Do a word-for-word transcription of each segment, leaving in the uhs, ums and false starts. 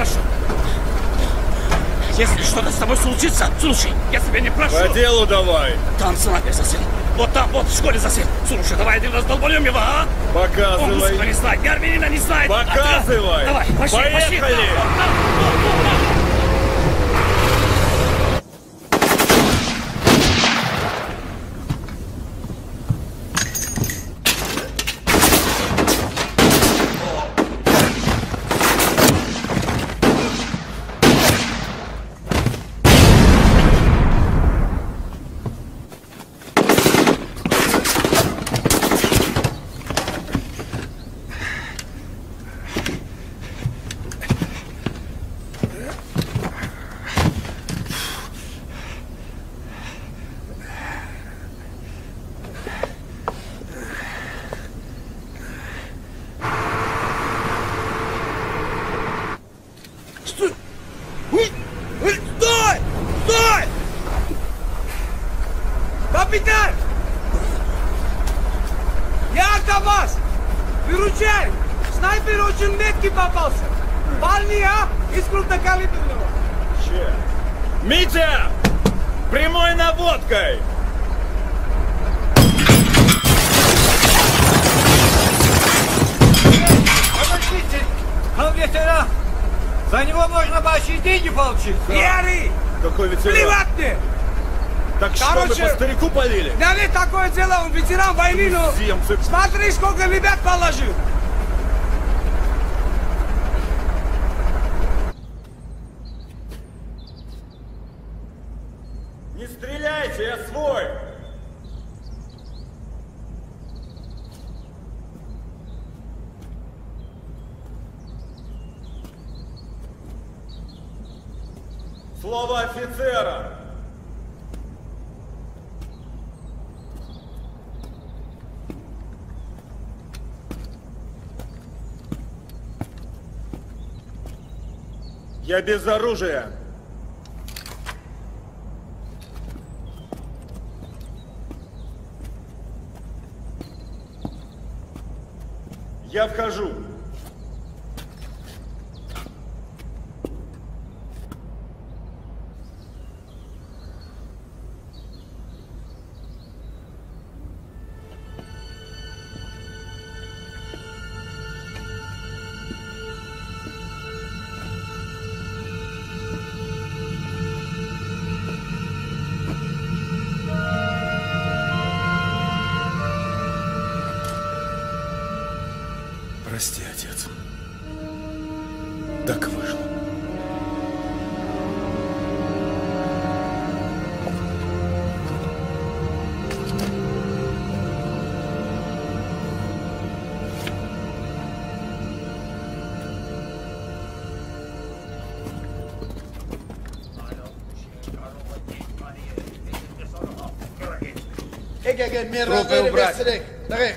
Хорошо. Если что-то с тобой случится, слушай, я тебя не прошу. По делу давай. Там снайпер засел. Вот там, вот, в школе засел. Слушай, давай один раз долбанем его, а? Показывай. Он музыку не знает, ни армянина не знает. Показывай. А, давай, пошли, поехали. Пошли. Вот, вот, вот, вот. Капитан! Я Камаз! Выручай! Снайпер очень меткий попался! Парни, а? Из крупнокалиберного! Че? Митя! Прямой наводкой! Подождите! Он ветеран! За него можно большие деньги получить! Ярый! Какой ветеран? Плевать мне! Так что, Короче, мы по старику полили? Да нет, такое дело, он ветеран войны, но... Земцы. Смотри, сколько ребят положил! Не стреляйте, я свой! Слово офицера! Я без оружия. Я вхожу. Прости, отец. Так вышло. Трупы убрать. Давай.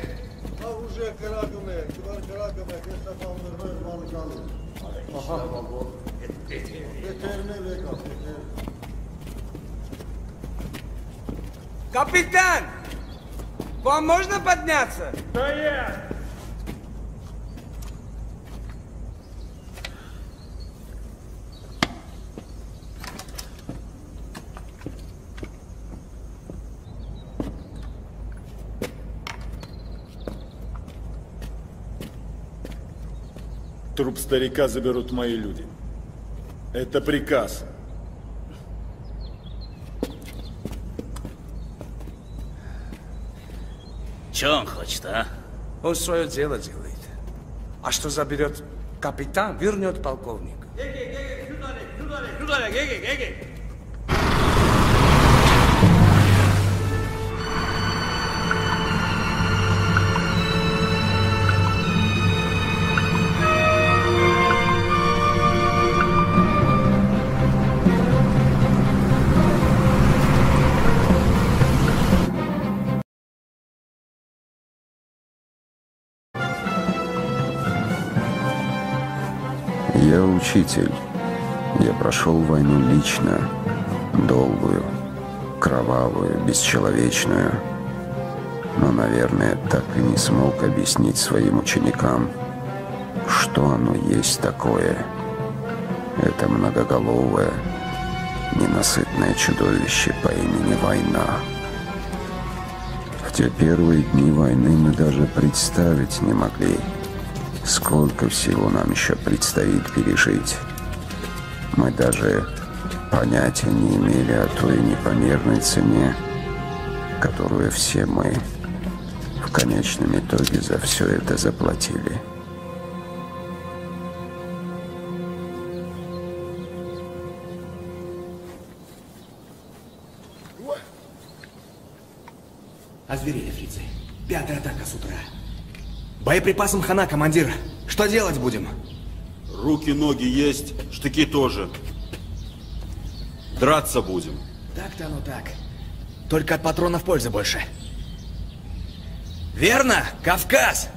Капитан! К вам можно подняться? Стоять! Труп старика заберут мои люди. Это приказ. Че он хочет, а? Он свое дело делает. А что заберет капитан, вернет полковник. Я учитель. Я прошел войну лично, долгую, кровавую, бесчеловечную. Но, наверное, так и не смог объяснить своим ученикам, что оно есть такое. Это многоголовое, ненасытное чудовище по имени война. В те первые дни войны мы даже представить не могли, сколько всего нам еще предстоит пережить. Мы даже понятия не имели о той непомерной цене, которую все мы в конечном итоге за все это заплатили. Озверели фрицы. Пятая атака с утра. Боеприпасам хана, командир. Что делать будем? Руки, ноги есть, штыки тоже. Драться будем. Так-то оно так. Только от патронов пользы больше. Верно, Кавказ!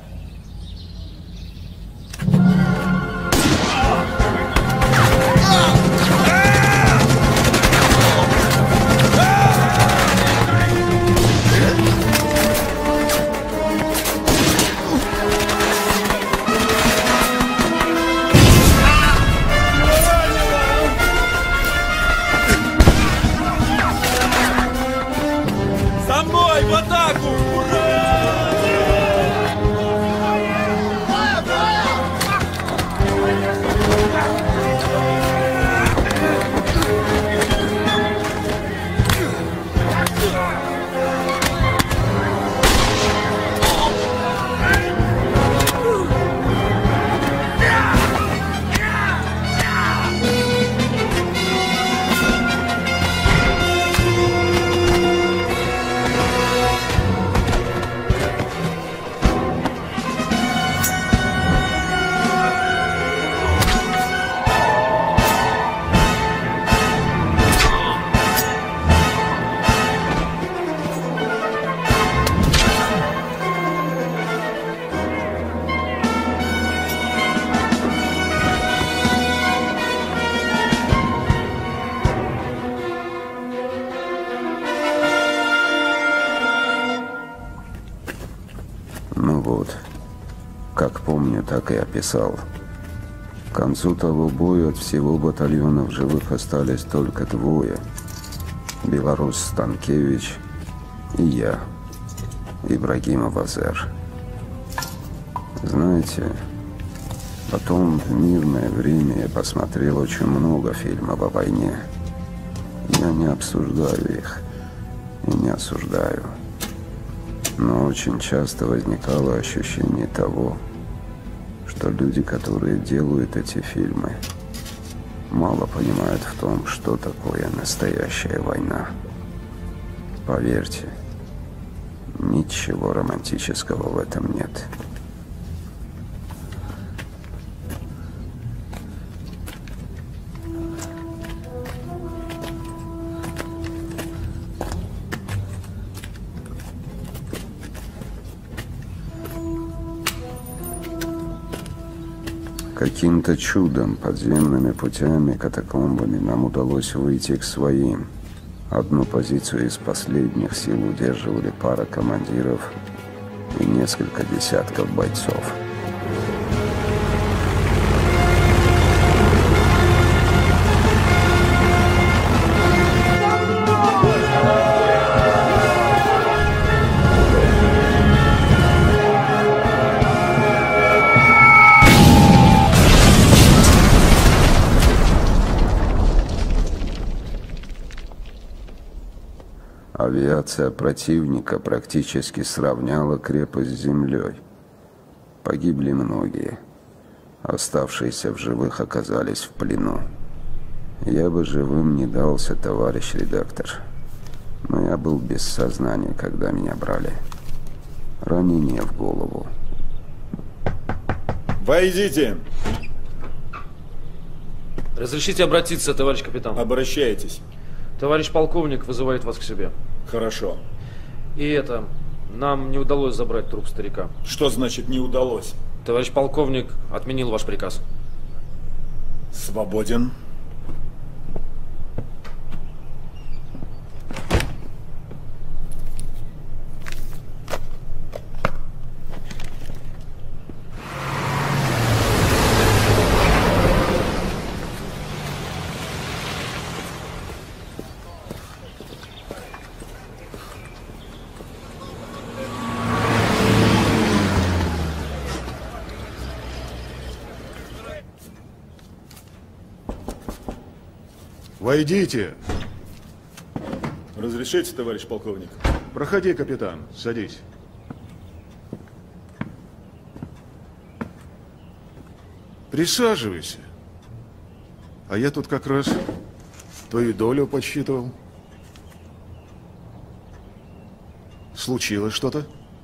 Ну вот, как помню, так и описал. К концу того боя от всего батальона в живых остались только двое. Белорус Станкевич и я, Ибрагимов Азер. Знаете, потом в мирное время я посмотрел очень много фильмов о войне. Я не обсуждаю их и не осуждаю. Но очень часто возникало ощущение того, что люди, которые делают эти фильмы, мало понимают в том, что такое настоящая война. Поверьте, ничего романтического в этом нет. Каким-то чудом, подземными путями, катакомбами нам удалось выйти к своим. Одну позицию из последних сил удерживали пара командиров и несколько десятков бойцов. Авиация противника практически сравняла крепость с землей. Погибли многие. Оставшиеся в живых оказались в плену. Я бы живым не дался, товарищ редактор. Но я был без сознания, когда меня брали. Ранение в голову. Войдите! Разрешите обратиться, товарищ капитан? Обращайтесь. Товарищ полковник вызывает вас к себе. Хорошо. И это, нам не удалось забрать труп старика. Что значит не удалось? Товарищ полковник отменил ваш приказ. Свободен. Войдите. Разрешите, товарищ полковник? Проходи, капитан. Садись. Присаживайся. А я тут как раз твою долю подсчитывал. Случилось что-то?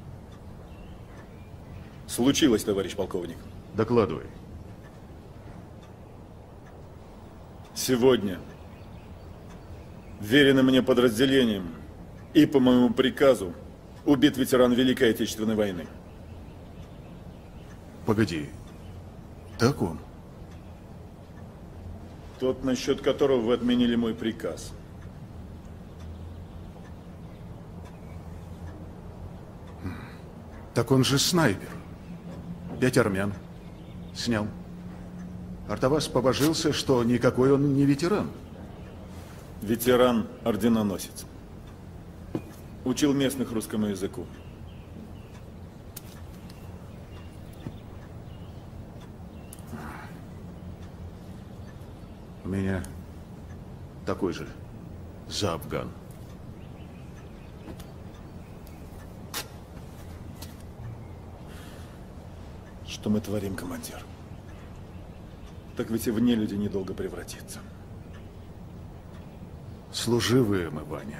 Случилось, товарищ полковник. Докладывай. Сегодня веренным мне подразделением и по моему приказу убит ветеран Великой Отечественной войны. Погоди. Так он? Тот, насчет которого вы отменили мой приказ. Так он же снайпер. Пять армян. Снял. Артавас побожился, что никакой он не ветеран. Ветеран-орденоносец. Учил местных русскому языку. У меня такой же за Афган. Что мы творим, командир? Так ведь и в нелюди недолго превратиться. Служивые мы, Ваня.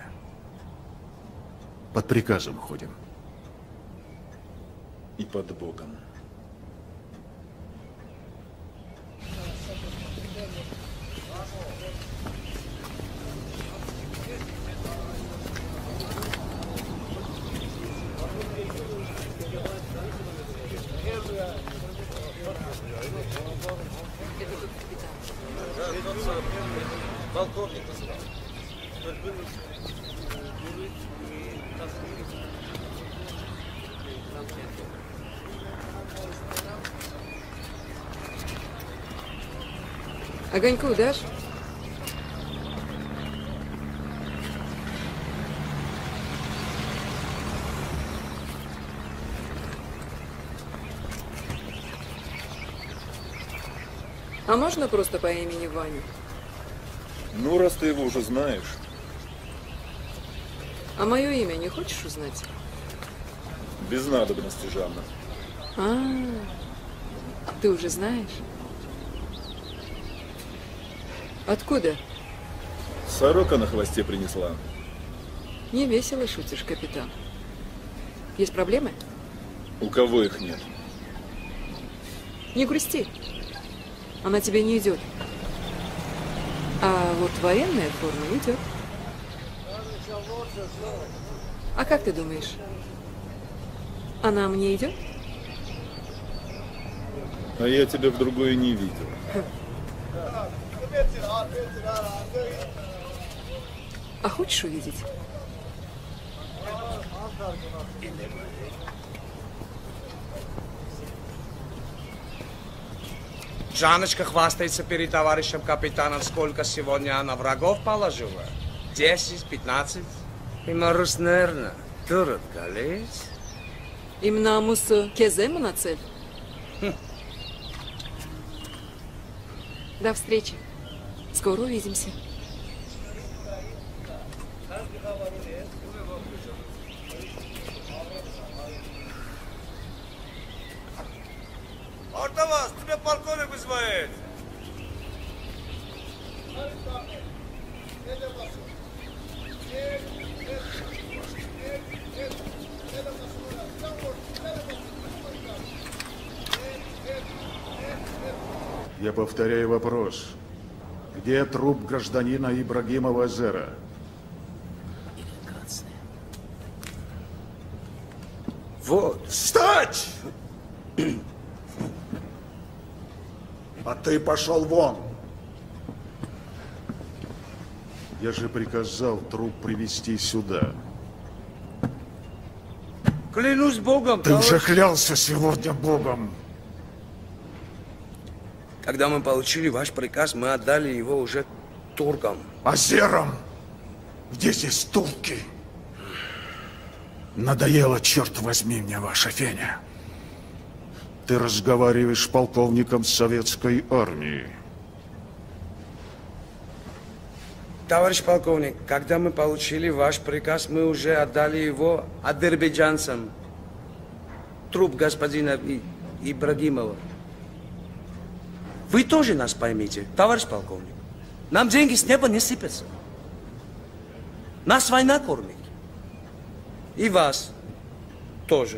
Под приказом ходим. И под Богом. Огоньку дашь? А можно просто по имени Ваня? Ну, раз ты его уже знаешь. А мое имя не хочешь узнать? Без надобности, Жанна. А, ты уже знаешь? Откуда? Сорока на хвосте принесла. Не весело шутишь, капитан. Есть проблемы? У кого их нет? Не грусти. Она тебе не идет. А вот военная форма идет. А как ты думаешь? Она мне идет? А я тебя в другое не видел. А хочешь увидеть? Жанночка хвастается перед товарищем капитаном, сколько сегодня она врагов положила. Десять, пятнадцать. И Марус, наверное, турат колец. Им намусу кезему на цель. Хм. До встречи. Скоро увидимся. Артавас, тебя полковник вызывает. Я повторяю вопрос. Где труп гражданина Ибрагимова Азера? Вот. Встать! А ты пошел вон. Я же приказал труп привезти сюда. Клянусь Богом, Ты товарищ. уже клялся сегодня Богом. Когда мы получили ваш приказ, мы отдали его уже туркам. Азером? Где здесь турки? Надоело, черт возьми, мне ваша феня. Ты разговариваешь с полковником советской армии. Товарищ полковник, когда мы получили ваш приказ, мы уже отдали его азербайджанцам. Труп господина И- Ибрагимова. Вы тоже нас поймите, товарищ полковник. Нам деньги с неба не сыпятся. Нас война кормит. И вас тоже.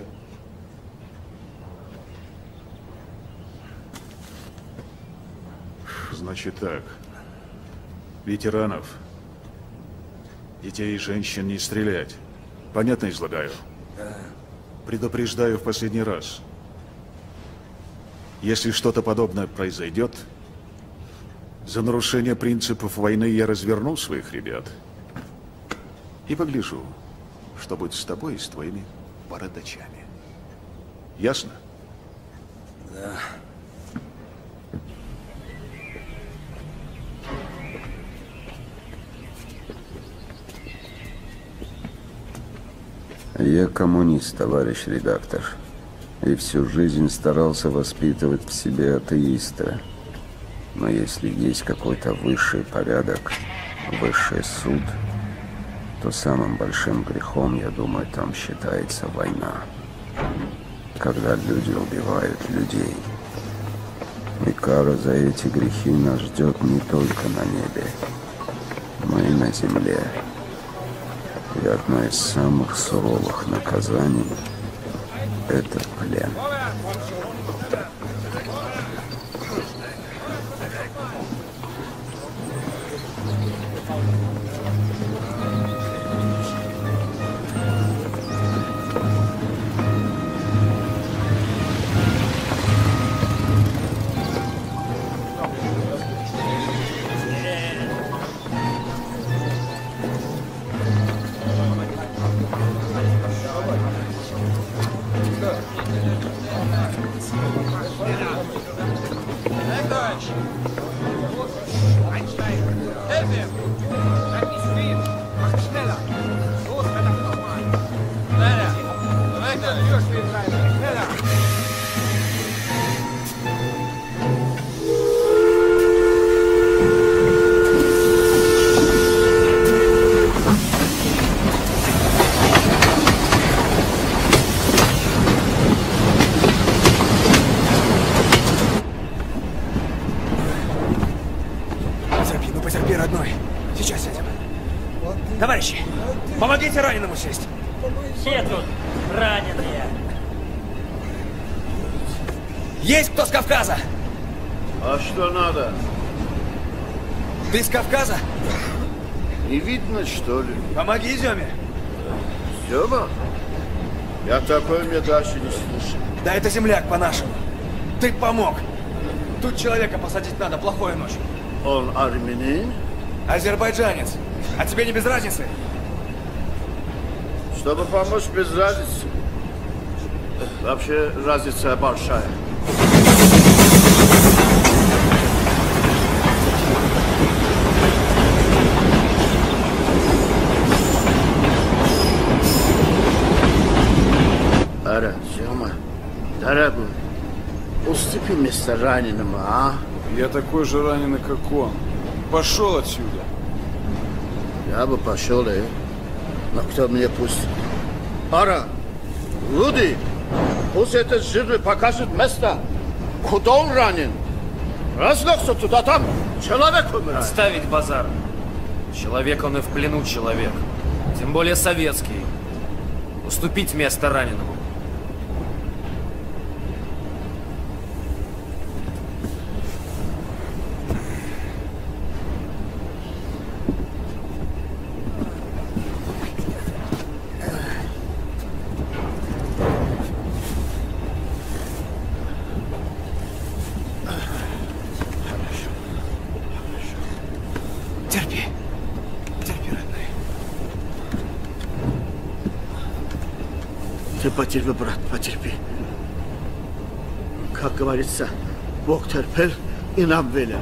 Значит так. Ветеранов, детей и женщин не стрелять. Понятно излагаю? Да. Предупреждаю в последний раз. Если что-то подобное произойдет, за нарушение принципов войны я разверну своих ребят и погляжу, что будет с тобой и с твоими бородачами. Ясно? Да. Я коммунист, товарищ редактор, и всю жизнь старался воспитывать в себе атеиста. Но если есть какой-то высший порядок, высший суд, то самым большим грехом, я думаю, там считается война. Когда люди убивают людей. И кара за эти грехи нас ждет не только на небе, но и на земле. И одно из самых суровых наказаний – это плен. Товарищи, помогите раненому сесть. Все тут раненые. Есть кто с Кавказа? А что надо? Ты с Кавказа? Не видно, что ли? Помоги Зёме. Зёма? Я такой мне дальше не слышал. Да это земляк по-нашему. Ты помог. Тут человека посадить надо, плохое ночь. Он армянин? Азербайджанец. А тебе не без разницы? Чтобы помочь, без разницы. Вообще разница большая. Ара, Сёма, дорогой, уступи место раненому, а? Я такой же раненый, как он. Пошел отсюда. Я бы пошел, э? Но кто меня пустит? Ара, люди, пусть этот жирный покажет место, куда он ранен. Разлегся туда, там человек умирает. Отставить базар. Человек он и в плену человек. Тем более советский. Уступить место раненому. Потерпи, брат, потерпи. Как говорится, Бог терпел и нам велел.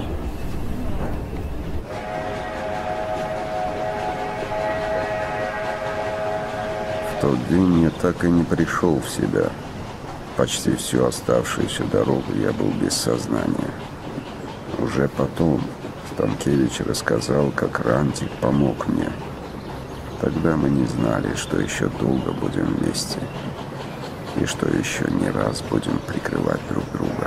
В тот день я так и не пришел в себя. Почти всю оставшуюся дорогу я был без сознания. Уже потом, Станкевич рассказал, как Рантик помог мне. Тогда мы не знали, что еще долго будем вместе. И что еще не раз будем прикрывать друг друга.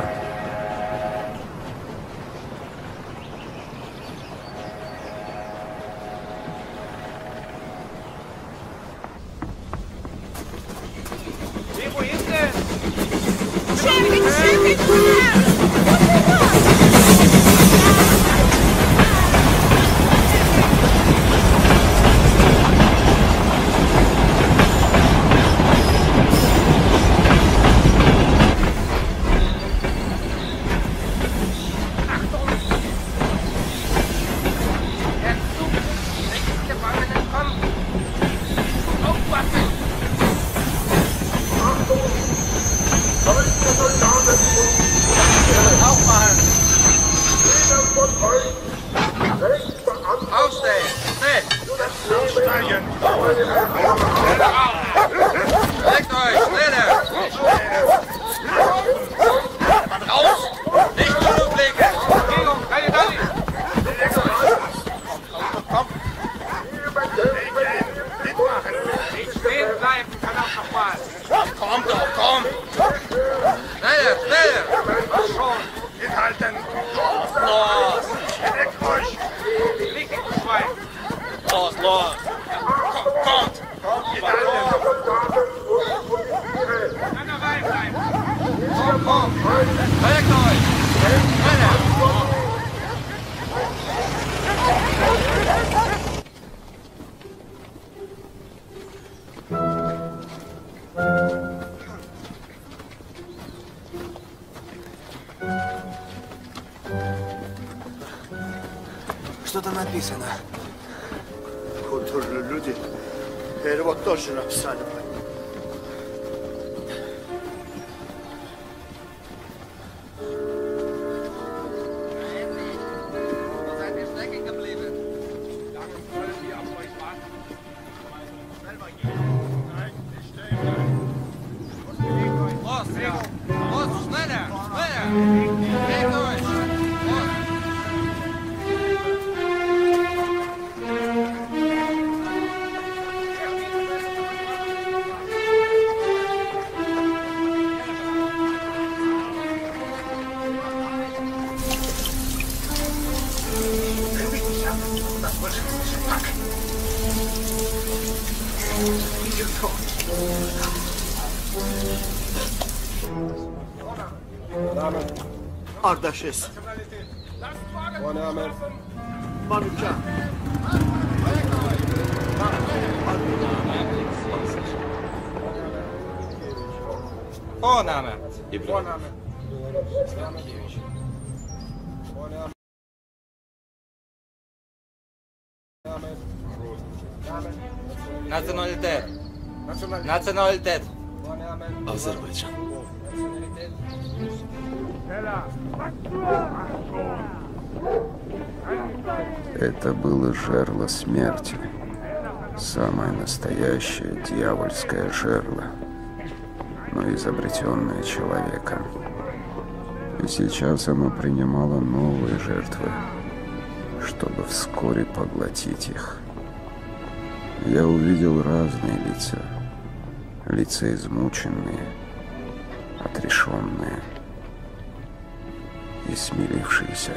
Что-то написано. Культурные люди. Перевод тоже написали. Ardaşız. Manuka. O name. Nacionalitet. Nacionalitet. Азербайджан. Это было жерло смерти. Самое настоящее дьявольское жерло, но изобретенное человеком. И сейчас оно принимало новые жертвы, чтобы вскоре поглотить их. Я увидел разные лица. Лица измученные, отрешенные и смирившиеся.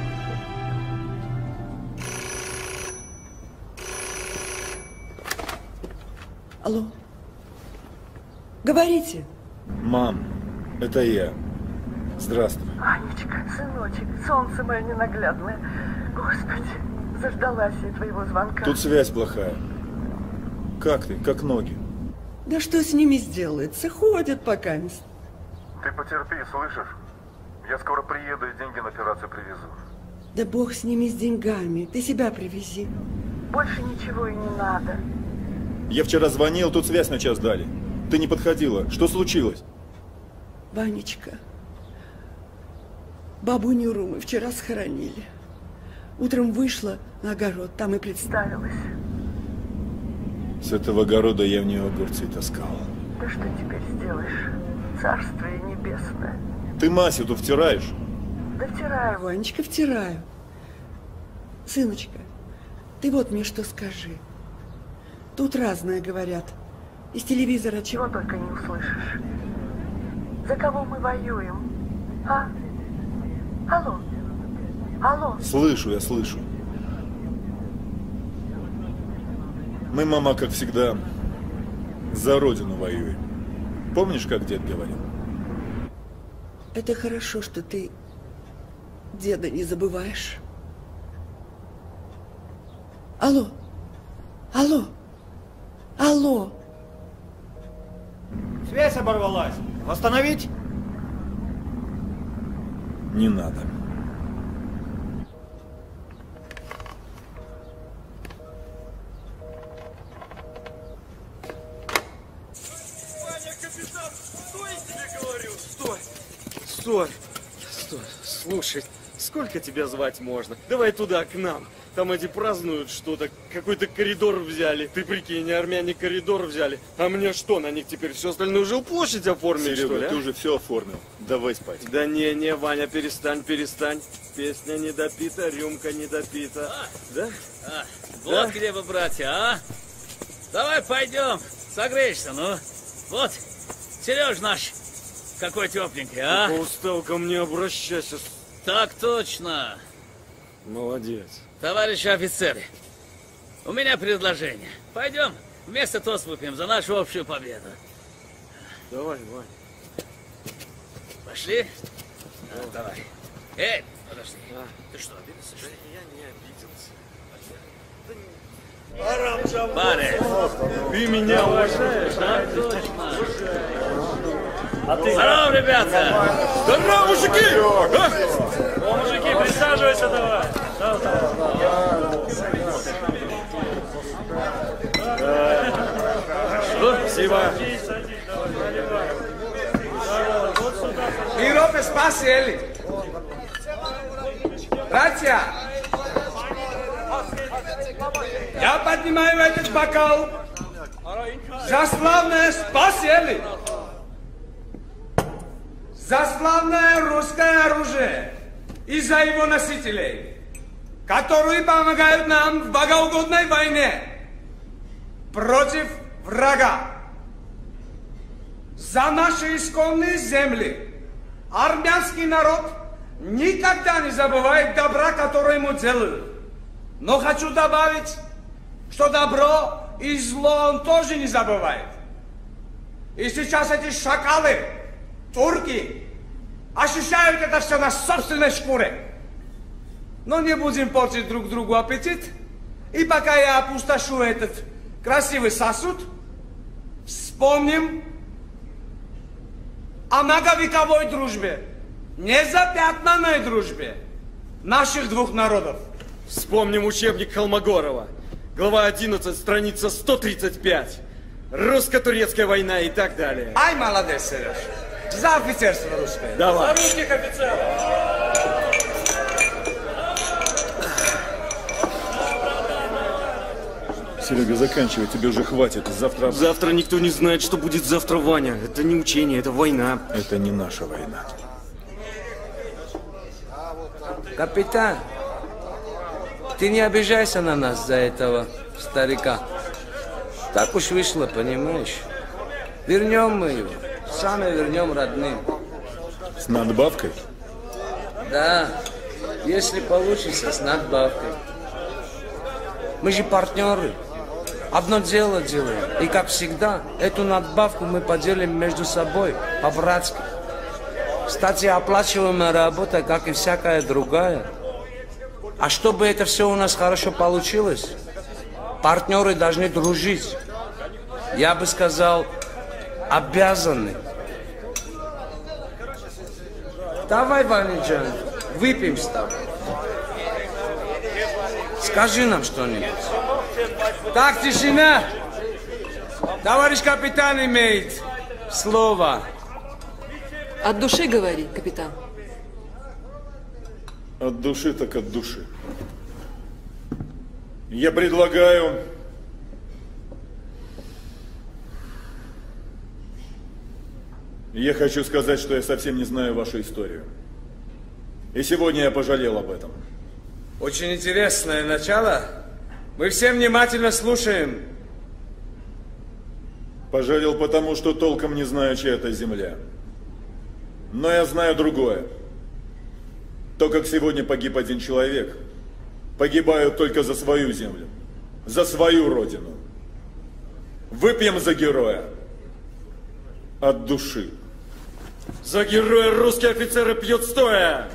Алло. Говорите. Мам, это я. Здравствуй. Анечка, сыночек, солнце мое ненаглядное. Господи, заждалась я твоего звонка. Тут связь плохая. Как ты? Как ноги? Да что с ними сделается? Ходят пока. Ты потерпи, слышишь? Я скоро приеду и деньги на операцию привезу. Да бог с ними, с деньгами. Ты себя привези. Больше ничего и не надо. Я вчера звонил, тут связь на час дали. Ты не подходила. Что случилось? Ванечка, бабуню Ру мы вчера схоронили. Утром вышла на огород, там и представилась. С этого огорода я в нее огурцы таскал. Да что теперь сделаешь? Царствие небесное. Ты Масю-то втираешь? Да втираю, Ванечка, втираю. Сыночка, ты вот мне что скажи. Тут разное говорят. Из телевизора чего только не услышишь. За кого мы воюем? А? Алло? Алло? Слышу, я слышу. Мы, мама, как всегда, за родину воюем. Помнишь, как дед говорил? Это хорошо, что ты деда не забываешь. Алло? Алло? Алло? Связь оборвалась. Восстановить? Не надо. Стой, стой, слушай, сколько тебя звать можно? Давай туда, к нам. Там эти празднуют что-то, какой-то коридор взяли. Ты прикинь, армяне коридор взяли. А мне что, на них теперь всю остальную жилплощадь оформить, Серега, что ли? ты а? уже все оформил. Давай спать. Да не, не, Ваня, перестань, перестань. Песня не допита, рюмка не допита. А, да? А, вот Да? где вы, братья, а? Давай пойдем, согреешься, ну. Вот, Сереж наш, какой тепленький, а? Только устал, ко мне обращайся. Так точно. Молодец. Товарищи офицеры, у меня предложение. Пойдем вместе тост выпьем за нашу общую победу. Давай, Ваня. Пошли? А, давай. Эй, подожди. А. Ты что, обиделся? Да я не обиделся. Парень, ты меня уважаешь, а? Точно. А ты... Здорово, ребята! Здорово, мужики! О, мужики, присаживайся давай. Спасибо. Европе спасели. Братья, я поднимаю этот бокал за славное спасели. За славное русское оружие и за его носителей, которые помогают нам в богоугодной войне против врага. За наши исконные земли армянский народ никогда не забывает добра, которое ему делают. Но хочу добавить, что добро и зло он тоже не забывает. И сейчас эти шакалы, турки, ощущают это все на собственной шкуре. Но не будем портить друг другу аппетит. И пока я опустошу этот красивый сосуд, вспомним о многовековой дружбе, незапятнанной дружбе наших двух народов. Вспомним учебник Холмогорова. Глава одиннадцать, страница сто тридцать пять. Русско-турецкая война и так далее. Ай, молодец, Сереж. За офицерство русское. Давай. За русских офицеров. Серега, заканчивай, тебе уже хватит. Завтра... Завтра никто не знает, что будет завтра, Ваня. Это не учение, это война. Это не наша война. Капитан, ты не обижайся на нас за этого старика. Так уж вышло, понимаешь? Вернем мы его, сами вернем родным. С надбавкой? Да, если получится, с надбавкой. Мы же партнеры. Одно дело делаем. И как всегда, эту надбавку мы поделим между собой, по-братски. Кстати, оплачиваемая работа, как и всякая другая. А чтобы это все у нас хорошо получилось, партнеры должны дружить. Я бы сказал, обязаны. Давай, Ваниджан, выпьем с тобой. Скажи нам что-нибудь. Так, тишина. Товарищ капитан имеет слово. От души говори, капитан. От души так от души. Я предлагаю... Я хочу сказать, что я совсем не знаю вашу историю. И сегодня я пожалел об этом. Очень интересное начало. Мы все внимательно слушаем. Пожалел потому, что толком не знаю, чья это земля. Но я знаю другое. То, как сегодня погиб один человек, погибают только за свою землю, за свою родину. Выпьем за героя. От души. За героя русские офицеры пьют стоя!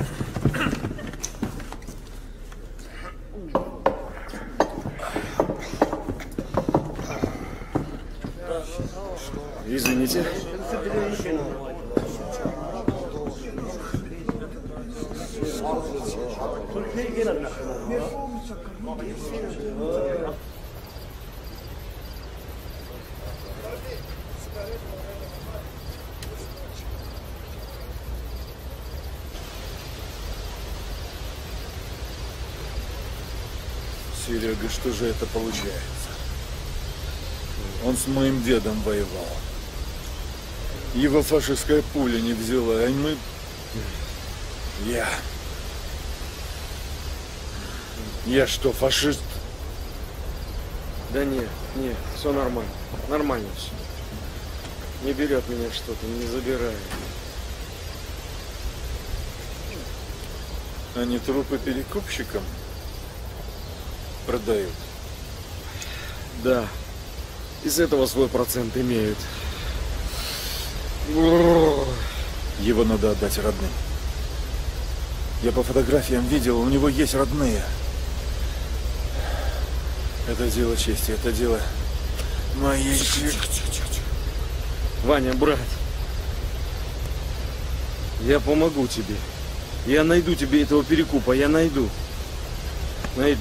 Извините. Серега, что же это получается? Он с моим дедом воевал. Его фашистская пуля не взяла, а мы... Я... Я что, фашист? Да нет, нет, все нормально. Нормально все. Не берет меня что-то, не забирает. Они трупы перекупщикам продают? Да. Из этого свой процент имеют. Его надо отдать родным. Я по фотографиям видел, у него есть родные. Это дело чести, это дело моей чести. Ваня, брат, я помогу тебе. Я найду тебе этого перекупа, я найду. Найду.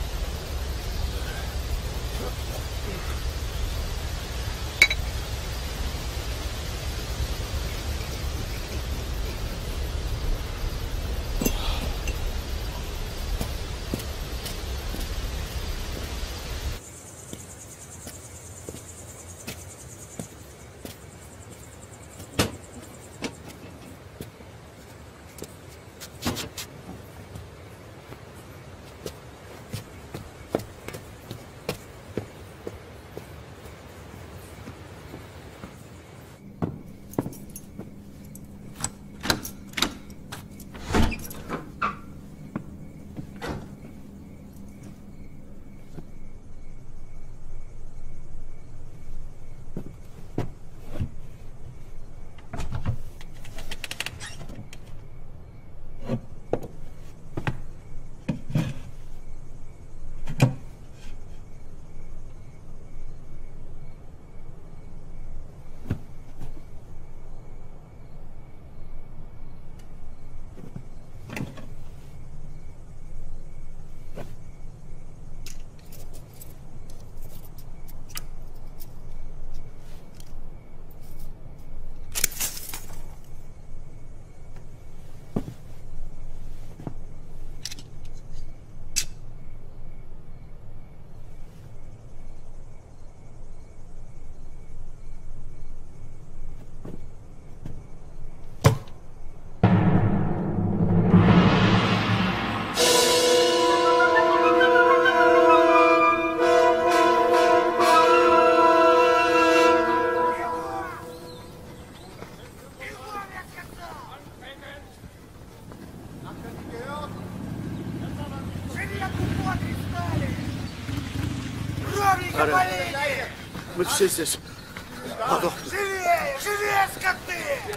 Мы все здесь. Подохли. Живее! Живее, скоты!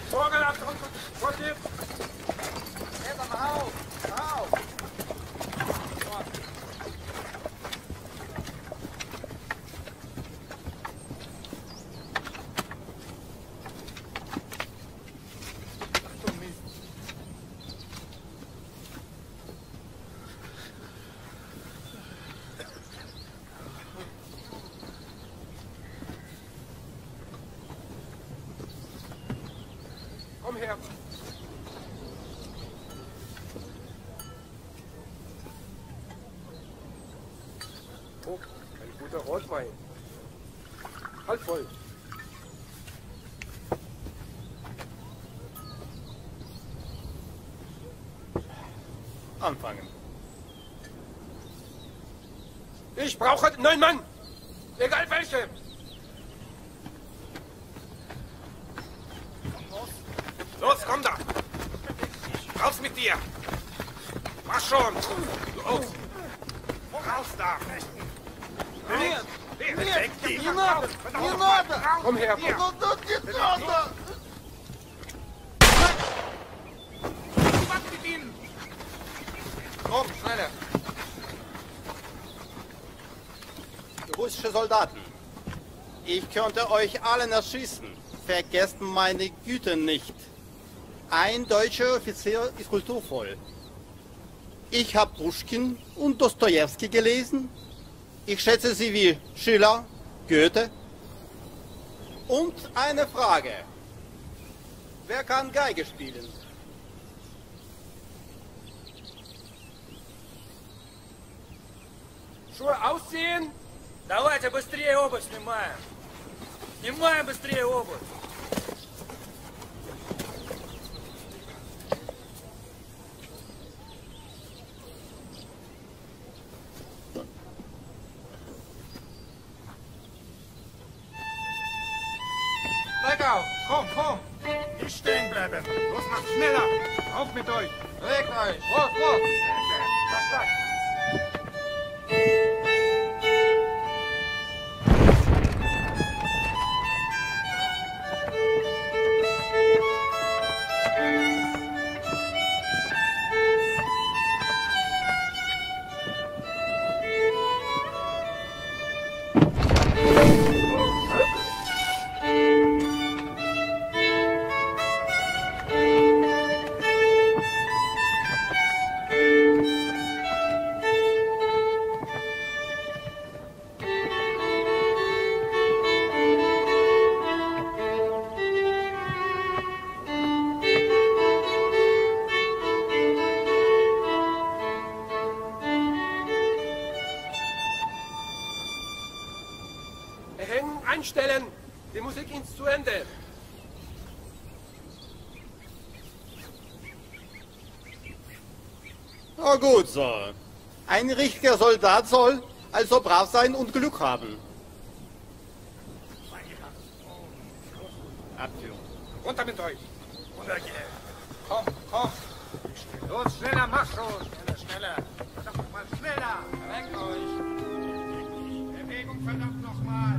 Komm her. Oh, ein guter Rotwein. Halb voll. Anfangen. Ich brauche neun Mann. Egal welche. Los, komm da. Raus mit dir. Mach schon. Los. Raus da. Нет, нет, не надо, не надо. Komm her. Не надо. Was mit ihnen? Komm, schneller. Russische Soldaten, ich könnte euch allen erschießen. Vergesst meine Güte nicht. Ein deutscher Offizier ist kulturvoll. Ich habe Puschkin und Dostojewski gelesen. Ich schätze sie wie Schiller, Goethe. Und eine Frage. Wer kann Geige spielen? Schuhe ausziehen. Давайте быстрее обувь снимаем. Снимаем быстрее обувь. Lecker, komm, komm. Nicht stehen bleiben. Los, macht schneller. Auf mit euch. Regt euch. Los, los. Zack, zack. Einstellen! Die Musik ins zu Ende! Na gut so. Ein richtiger Soldat soll also brav sein und Glück haben. Abführung. Runter mit euch! Runtergehen! Komm, komm! Los, schneller, mach schon! Schneller, schneller! Verdammt mal, schneller! Weg euch! Bewegung, verdammt nochmal!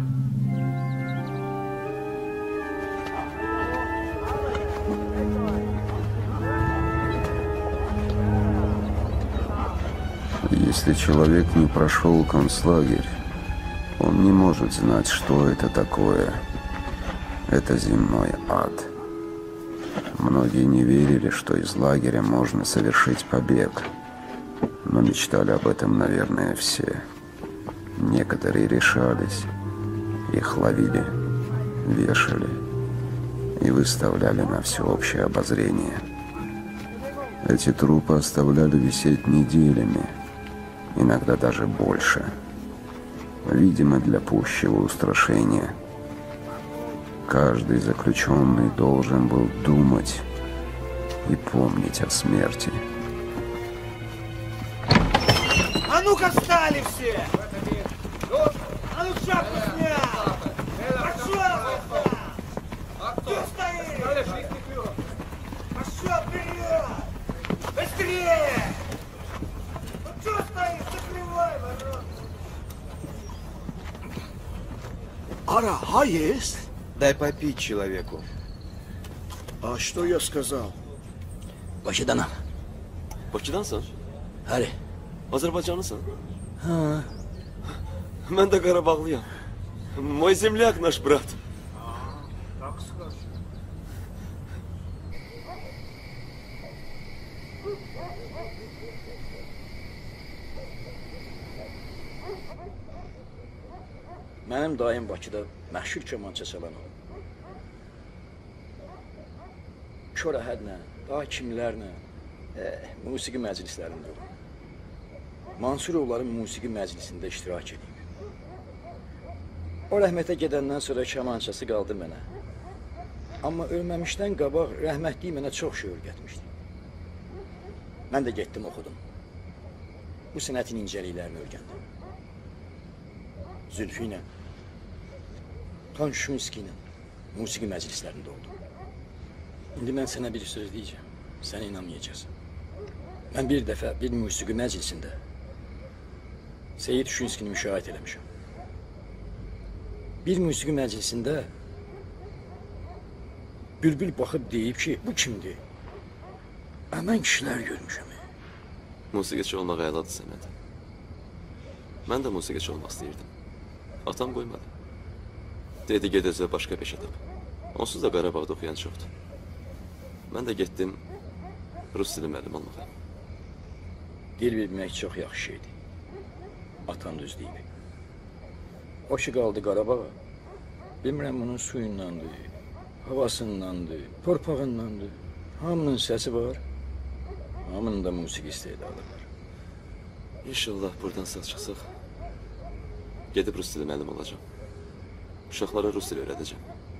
Если человек не прошел концлагерь, он не может знать, что это такое. Это земной ад. Многие не верили, что из лагеря можно совершить побег. Но мечтали об этом, наверное, все. Некоторые решались. Их ловили, вешали и выставляли на всеобщее обозрение. Эти трупы оставляли висеть неделями, иногда даже больше. Видимо, для пущего устрашения. Каждый заключенный должен был думать и помнить о смерти. А ну-ка встали все! А ну шапку снял! Пошел! Кто стоит? Пошел вперед! Быстрее! Ну что стоишь? Закрывай ворота! Ара, а есть? Дай попить человеку. А что я сказал? Bakıdanam. Bakıdansan? Hadi. Azerbaycanlısın? Ha. Ben de Qarabağlıyam. Мой земляк, наш брат. Mənim dayım Bakıda məşhur kamança çalan o. Kör Əhədlə, daha kimlərlə e, musiqi məclislərində olur. Mansurovların musiqi məclisində iştirak edib. O rəhmətə gedəndən sonra kamançası qaldı mənə. Amma ölməmişdən qabaq rəhmətliyi mənə çox şey öyrətmişdi. Mən də getdim oxudum. Bu sənətin incəliklərini öyrəndim. Zülfü ilə, Tan Şunski ilə musiqi məclislərində oldum. İndi mən sənə bir söz deyəcəm, sən inanmayacaqsın. Mən bir dəfə bir musiqi məclisində Seyid Şunskini müşahidə eləmişəm. Bir musiqi məclisində bülbül baxıb deyib ki, bu kimdir? Mən kişilər görmüşəm. Musiqiçi olmaq əladır Səməd. Mən də musiqiçi olmaq istəyirdim. Atam qoymadı. Dedi, ged özə başqa peşə tap. Onsuz da Qarabağda oxuyan çoxdur. Mən də getdim rus dili müəllim olmağa. Dil bilmək çox yaxşı şeydir. Atan düz deyib. O ki qaldı Qarabağa. Bilmirəm bunun suyundandır, havasındandır, torpağındandır. Hamının səsi var, hamının da musiqi istedadı var. İnşallah buradan sağ çıxsaq, gedib rus dili müəllim olacağım. Uşaqlara rus dili öyrədəcəm.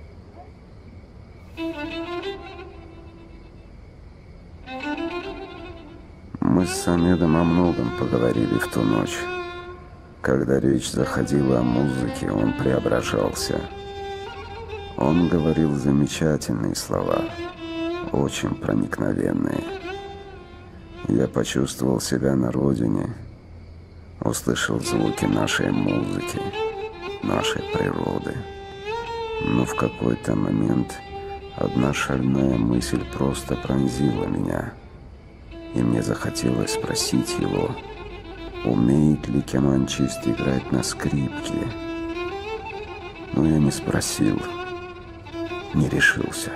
Мы с Самедом о многом поговорили в ту ночь. Когда речь заходила о музыке, он преображался. Он говорил замечательные слова, очень проникновенные. Я почувствовал себя на родине, услышал звуки нашей музыки, нашей природы. Но в какой-то момент одна шальная мысль просто пронзила меня. И мне захотелось спросить его, умеет ли кеманчист играть на скрипке. Но я не спросил, не решился.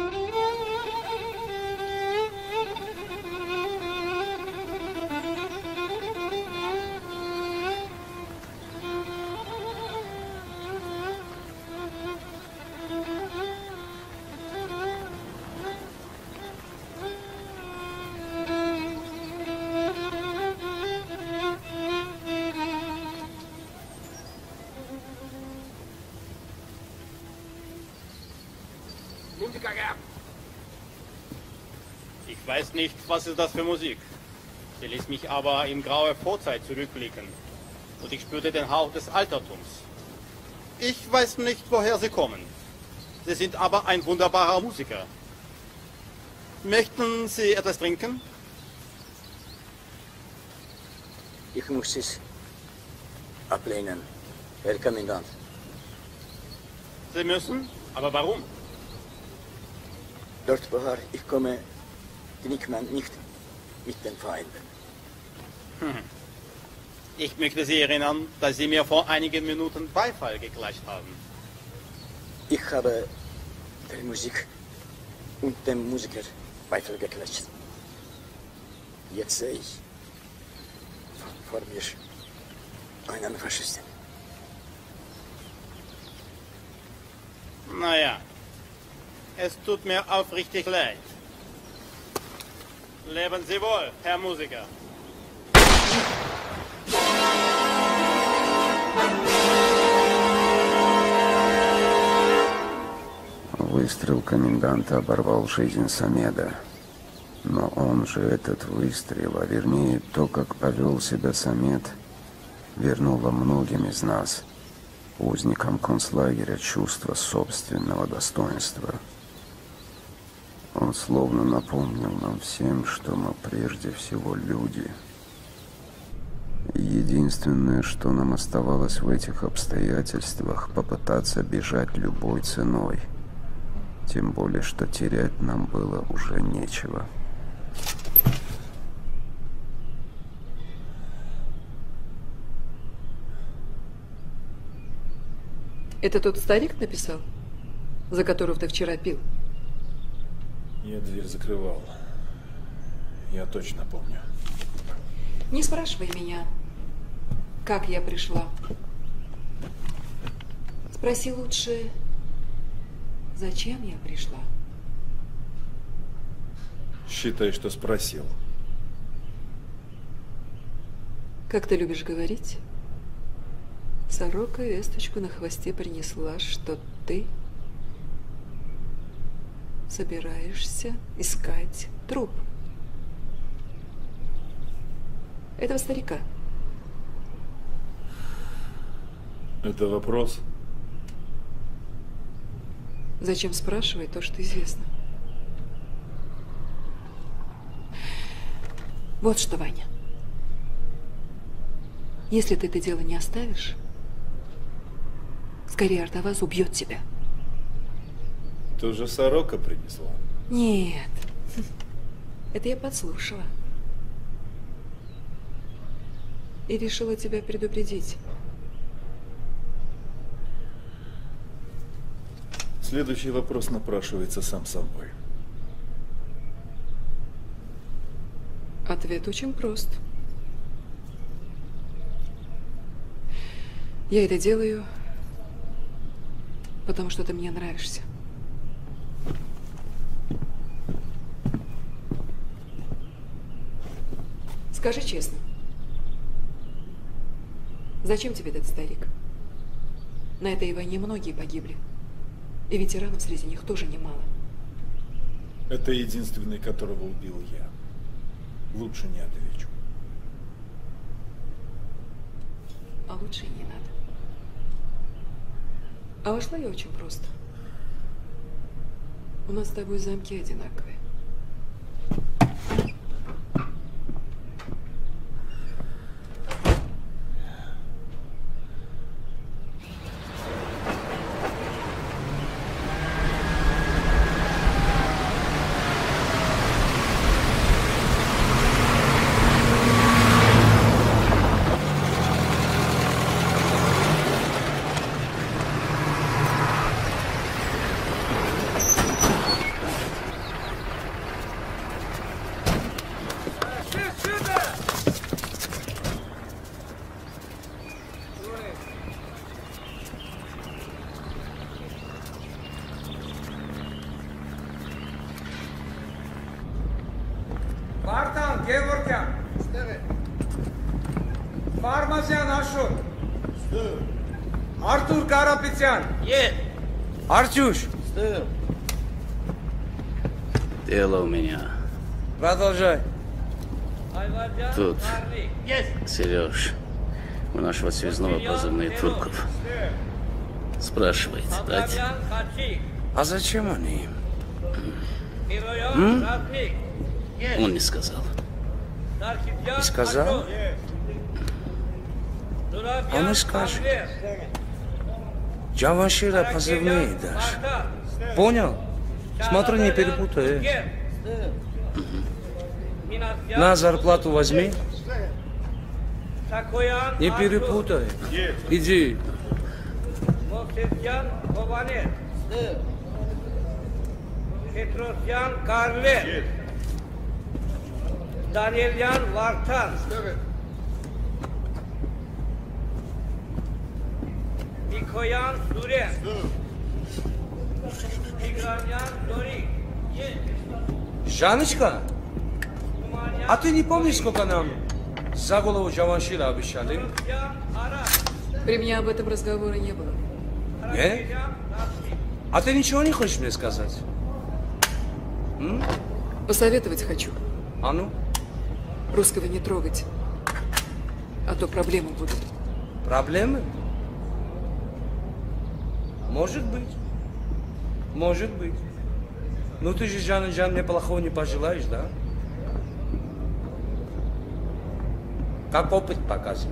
Ich weiß nicht, was ist das für Musik. Sie ließ mich aber in graue Vorzeit zurückblicken. Und ich spürte den Hauch des Altertums. Ich weiß nicht, woher Sie kommen. Sie sind aber ein wunderbarer Musiker. Möchten Sie etwas trinken? Ich muss es ablehnen, Herr Kommandant. Sie müssen? Aber warum? Dort war ich komme, knickt man nicht mit den Feinden. Hm. Ich möchte Sie erinnern, dass Sie mir vor einigen Minuten Beifall geklatscht haben. Ich habe der Musik und dem Musiker Beifall geklatscht. Jetzt sehe ich vor mir einen Faschisten. Naja, es tut mir aufrichtig leid. Leben Sie wohl, Herr Musiker. Выстрел коменданта оборвал жизнь Самеда. Но он же этот выстрел, а вернее то, как повел себя Самед, вернуло многим из нас, узникам концлагеря, чувство собственного достоинства. Он словно напомнил нам всем, что мы прежде всего люди. И единственное, что нам оставалось в этих обстоятельствах, попытаться бежать любой ценой. Тем более, что терять нам было уже нечего. Это тот старик написал, за которого ты вчера пил? Я дверь закрывал. Я точно помню. Не спрашивай меня, как я пришла. Спроси лучше, зачем я пришла. Считай, что спросил. Как ты любишь говорить? Сорока весточку на хвосте принесла, что ты собираешься искать труп. Этого старика. Это вопрос? Зачем спрашивать то, что известно? Вот что, Ваня. Если ты это дело не оставишь, скорее Артаваз убьет тебя. Тоже сорока принесла? Нет. Это я подслушала. И решила тебя предупредить. Следующий вопрос напрашивается сам собой. Ответ очень прост. Я это делаю, потому что ты мне нравишься. Скажи честно, зачем тебе этот старик? На этой войне многие погибли. И ветеранов среди них тоже немало. Это единственный, которого убил я. Лучше не отвечу. А лучше и не надо. А вошла я очень просто. У нас с тобой замки одинаковые. Vartan, Gevorkyan. Farmazyan Ashur. Артур Карапетян. Е. Артюш. Дело у меня. Продолжай. Тут, Сереж, у нашего связного позывные Турков. Спрашивает, дать? А зачем они им? М? Он не сказал. Не сказал? Он и скажет. Джаваншира позывные дашь. Понял? Смотри, не перепутай. На зарплату возьми. Не перепутай. Иди. Petrosyan Karlı. Danielyan Vartan. Mikoyan Sure. Migranyan Dori. Жаночка, а ты не помнишь, сколько нам за голову Джаваншира обещали? При мне об этом разговора не было. Нет? А ты ничего не хочешь мне сказать? М? Посоветовать хочу. А ну? Русского не трогать. А то проблемы будут. Проблемы? Может быть. Может быть. Ну ты же, Жан, Жан, мне плохого не пожелаешь, да? Как опыт показывает.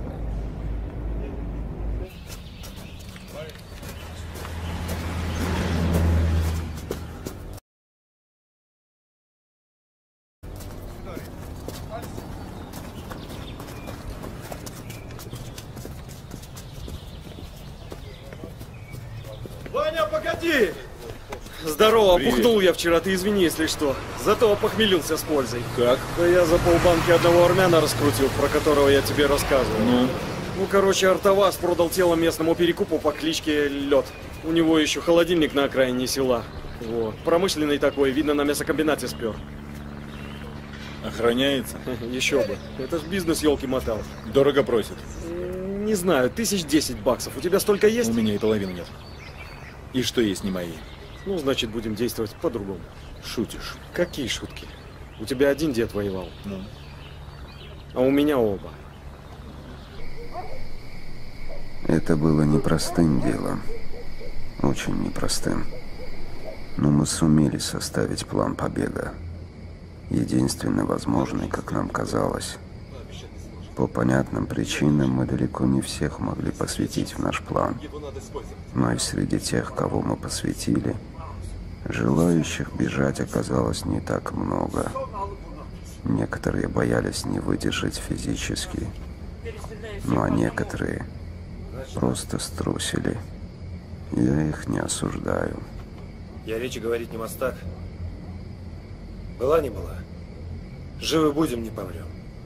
Ваня, погоди! Здорово, Привет. пухнул я вчера, ты извини, если что. Зато похмелился с пользой. Как? Да я за полбанки одного армяна раскрутил, про которого я тебе рассказывал. Ну? Ну, короче, Артаваз продал тело местному перекупу по кличке Лед. У него еще холодильник на окраине села. Вот. Промышленный такой, видно, на мясокомбинате спер. Охраняется? Еще бы. Это ж бизнес, елки-мотал. Дорого просит? Не знаю, тысяч десять баксов. У тебя столько есть? У меня и половины нет. И что есть не мои? Ну, значит, будем действовать по-другому. Шутишь? Какие шутки? У тебя один дед воевал. Ну? А у меня оба. И Это было непростым делом. Очень непростым. Но мы сумели составить план побега. Единственно возможный, как нам казалось. По понятным причинам мы далеко не всех могли посвятить в наш план. Но и среди тех, кого мы посвятили, желающих бежать оказалось не так много. Некоторые боялись не выдержать физически, ну а некоторые просто струсили. Я их не осуждаю. Я речи говорить не мастак. Была не была. Живы будем, не помрем.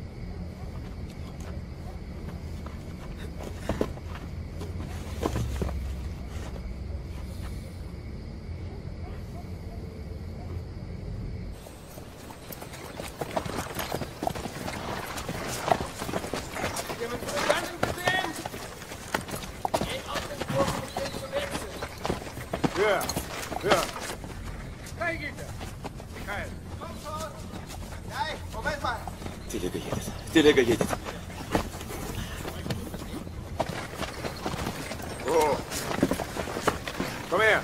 Телега едет. Телега едет. О! Komm her!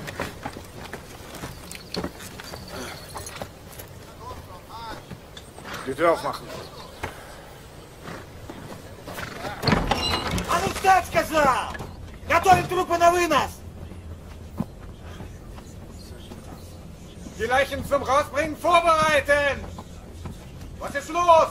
Die Tür aufmachen. А ну встать, сказал! Готовим трупы на вынос! Die Leichen zum Rausbringen vorbereiten! Was ist los?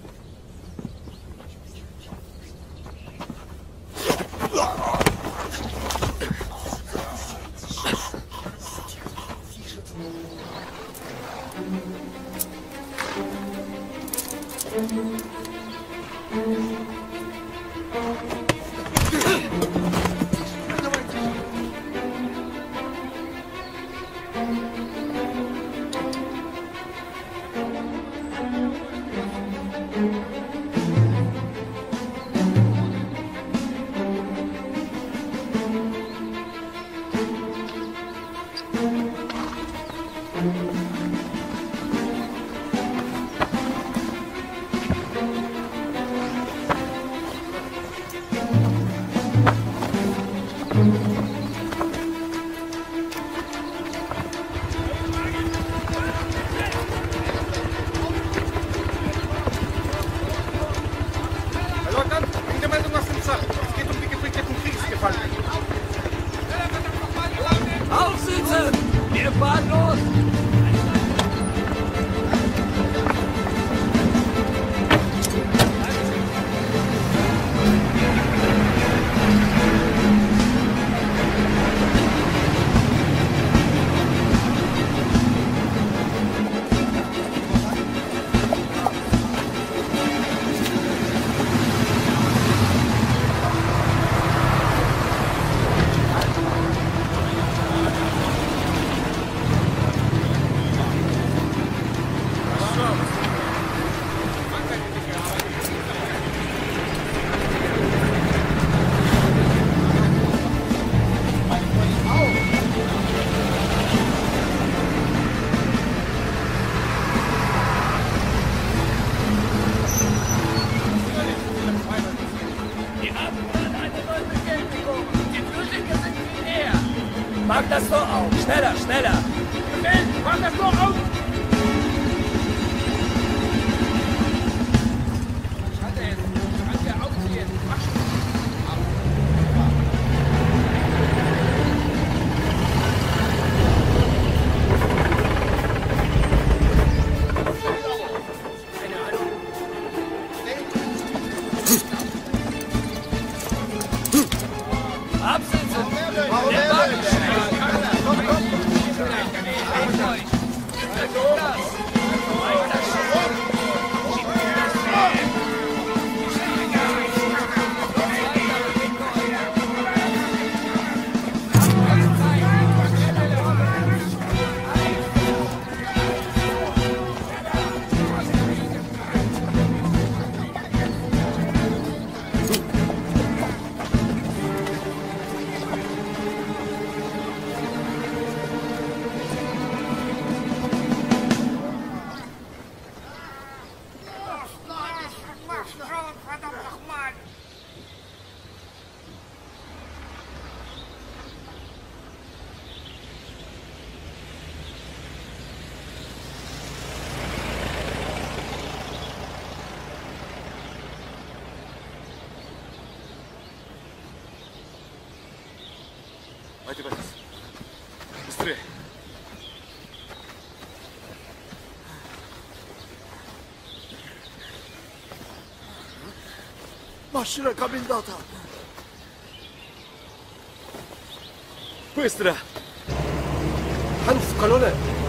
Aufsitzen! Wir fahren los! Mach das Tor auf! Schneller, schneller! Befehl! Mach das Tor auf! Hadi bakalım. Быстрее. Машина коменданта. Быстро! Ханс, в колонне!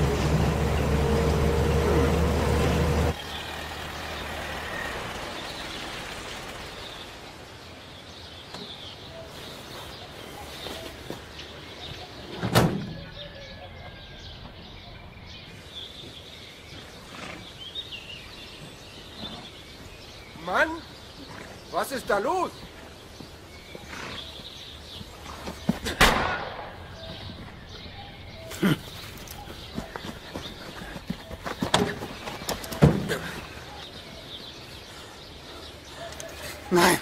Mann, was ist da los? Nein.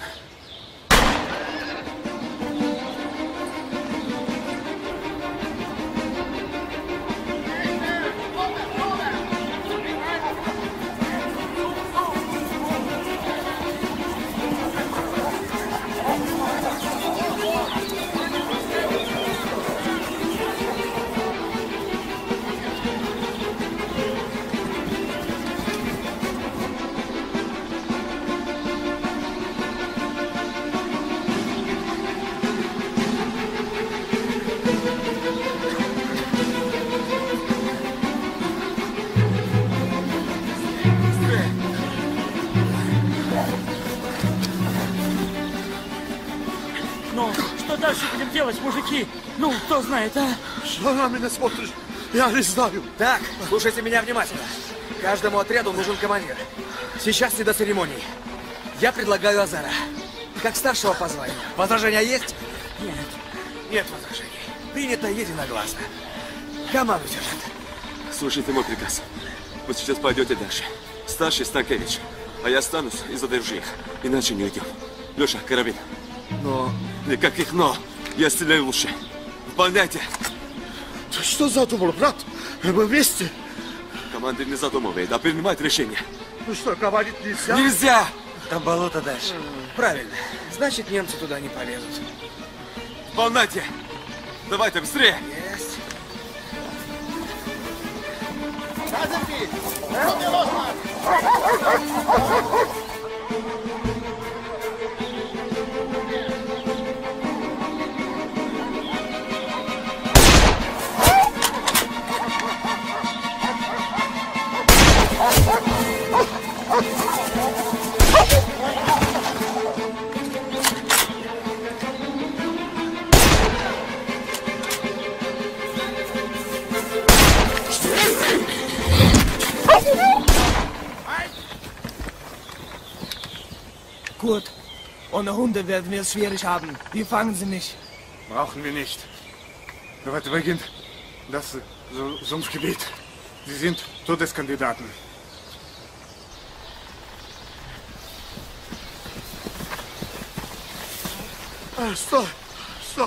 Ну, что дальше будем делать, мужики? Ну, кто знает, а? Что на меня смотришь? Я не знаю. Так, слушайте меня внимательно. Каждому отряду нужен командир. Сейчас не до церемоний. Я предлагаю Азара. Как старшего по званию. Возражения есть? Нет. Нет возражений. Принято единогласно. Командуй, сержант. Слушайте мой приказ. Вы сейчас пойдете дальше. Старший Станкевич. А я останусь и задержу их. Иначе не уйдем. Леша, карабин. Но... Никаких но. Я стреляю лучше. Выполняйте. Ты что задумал, брат? Мы вместе. Командир не задумывает, а принимает решение. Ну что, говорить нельзя? Нельзя! Там болото дальше. Правильно. Значит, немцы туда не полезут. Выполняйте. Давайте быстрее. Есть. Kurt, ohne Hunde werden wir es schwierig haben. Wir fangen sie nicht. Brauchen wir nicht. Давайте выйдем. Das Sumpfgebiet. Sie sind Todeskandidaten. А, стой! Стой!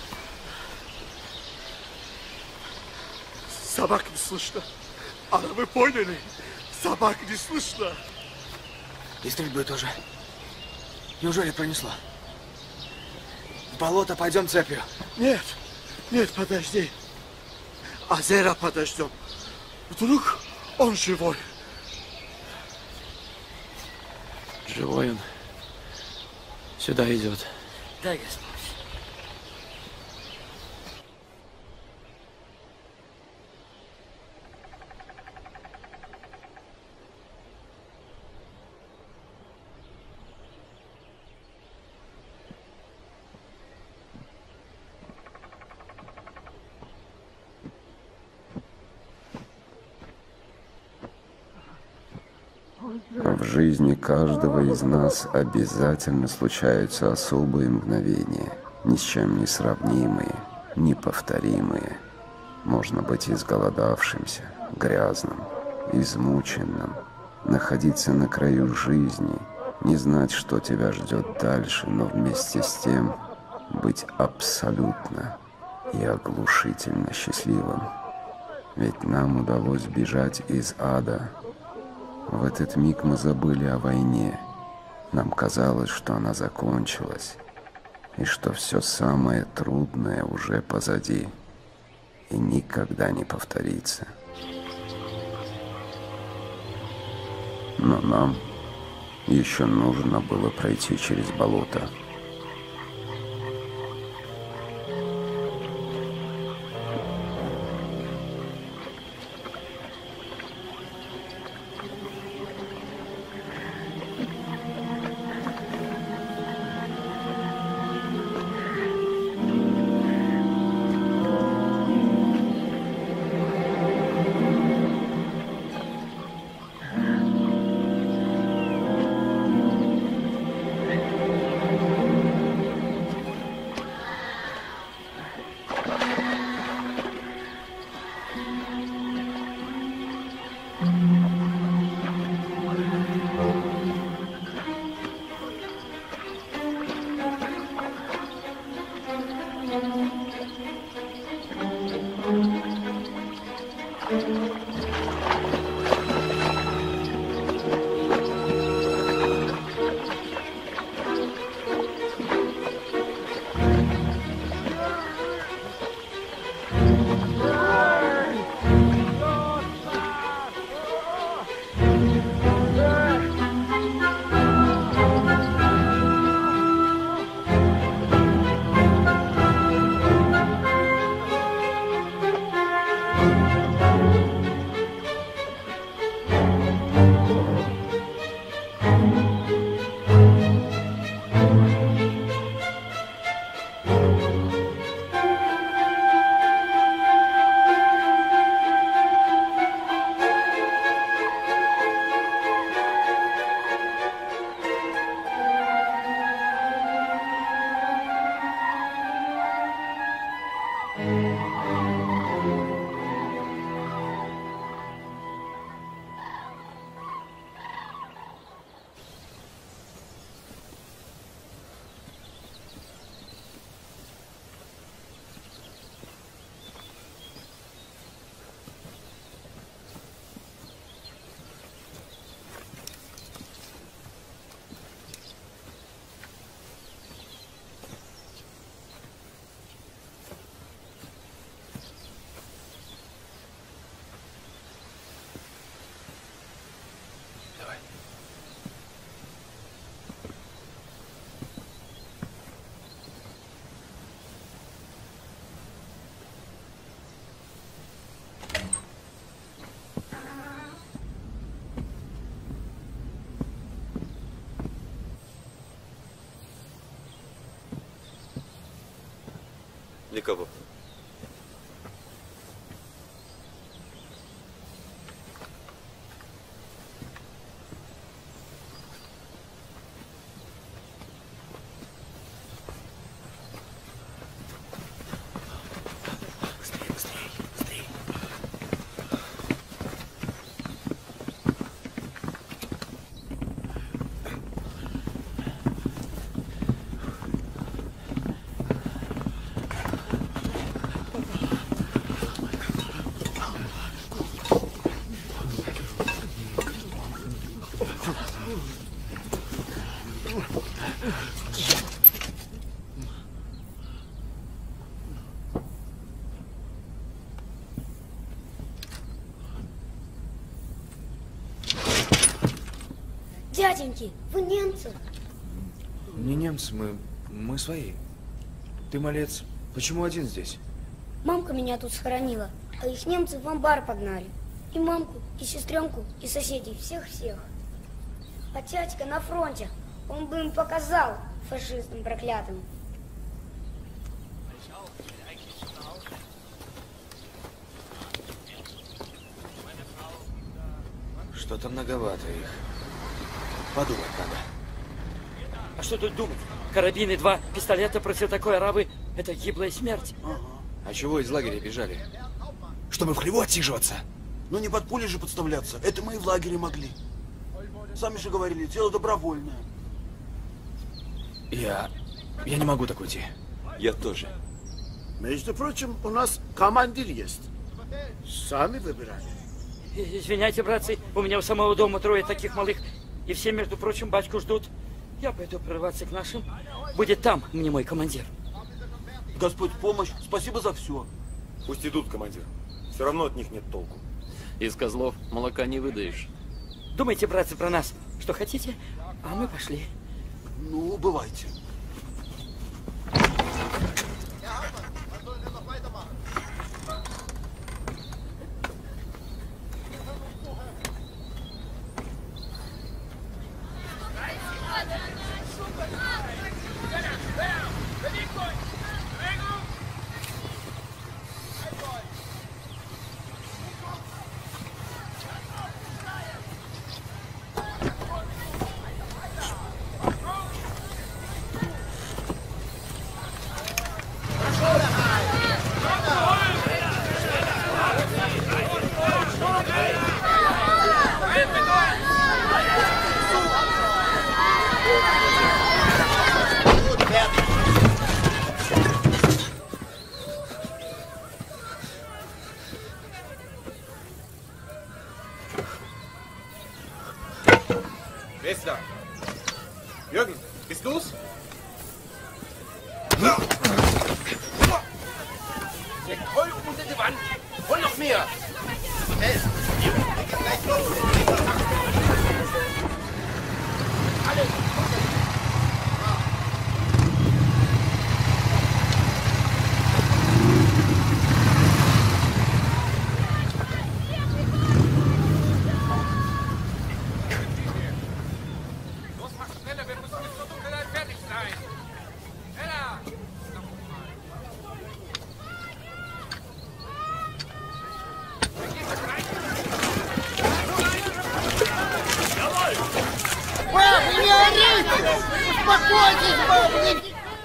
Собак не слышно. А вы поняли? Собак не слышно. И стрельбы тоже. Неужели пронесло? В болото пойдем цепью. Нет, нет, подожди. Азера подождем. Вдруг он живой. Живой он. Сюда идет. Дай, Господь. В жизни каждого из нас обязательно случаются особые мгновения, ни с чем не сравнимые, неповторимые. Можно быть изголодавшимся, грязным, измученным, находиться на краю жизни, не знать, что тебя ждет дальше, но вместе с тем быть абсолютно и оглушительно счастливым. Ведь нам удалось бежать из ада. В этот миг мы забыли о войне. Нам казалось, что она закончилась. и что все самое трудное уже позади и никогда не повторится. Но нам еще нужно было пройти через болото. Никого. Дяденьки, вы немцы? Не немцы, мы... мы свои. Ты малец. Почему один здесь? Мамка меня тут схоронила, а их немцы в амбар погнали. И мамку, и сестренку, и соседей, всех-всех. А тятька на фронте, он бы им показал, фашистам проклятым. Что-то многовато их. Подумать надо. А что тут думать? Карабины, два пистолета против такой аравы – это гиблая смерть. Ага. А чего из лагеря бежали? Чтобы в хлеву отсиживаться. Ну не под пули же подставляться. Это мы и в лагере могли. Сами же говорили, дело добровольное. Я... я не могу так уйти. Я тоже. Между прочим, у нас командир есть. Сами выбирали. Извиняйте, братцы, у меня у самого дома трое таких малых. И все, между прочим, батьку ждут. Я пойду прорваться к нашим. Будет там мне мой командир. Господь помощь, спасибо за все. Пусть идут, командир. Все равно от них нет толку. Из козлов молока не выдаешь. Думайте, братцы, про нас, что хотите, а мы пошли. Ну, бывайте. Wer ist da? Jürgen, bist du's? Der Troll unter die Wand! Hol noch mehr! Schnell! Gleich los! Alle! Успокойтесь, бабушка!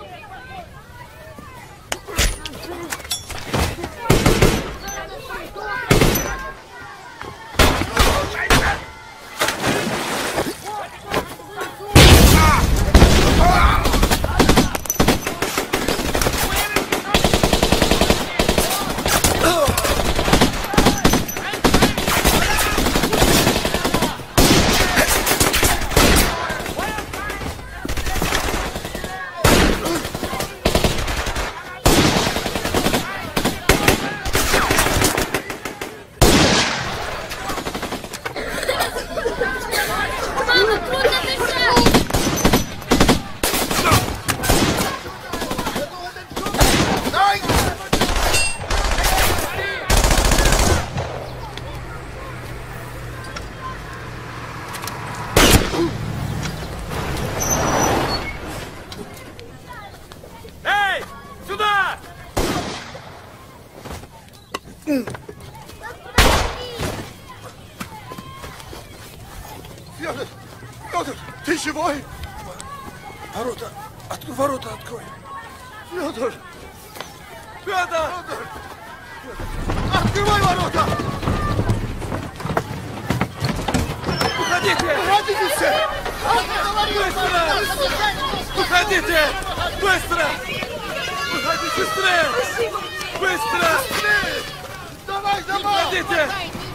Федор! Федор! Ты живой? Ворота! От... Ворота открой! Федор! Федор! Открывай ворота! Уходите! Уходите все! Быстро! Уходите! Быстро! Уходите быстрее! Быстро! Давай, давай! Уходите!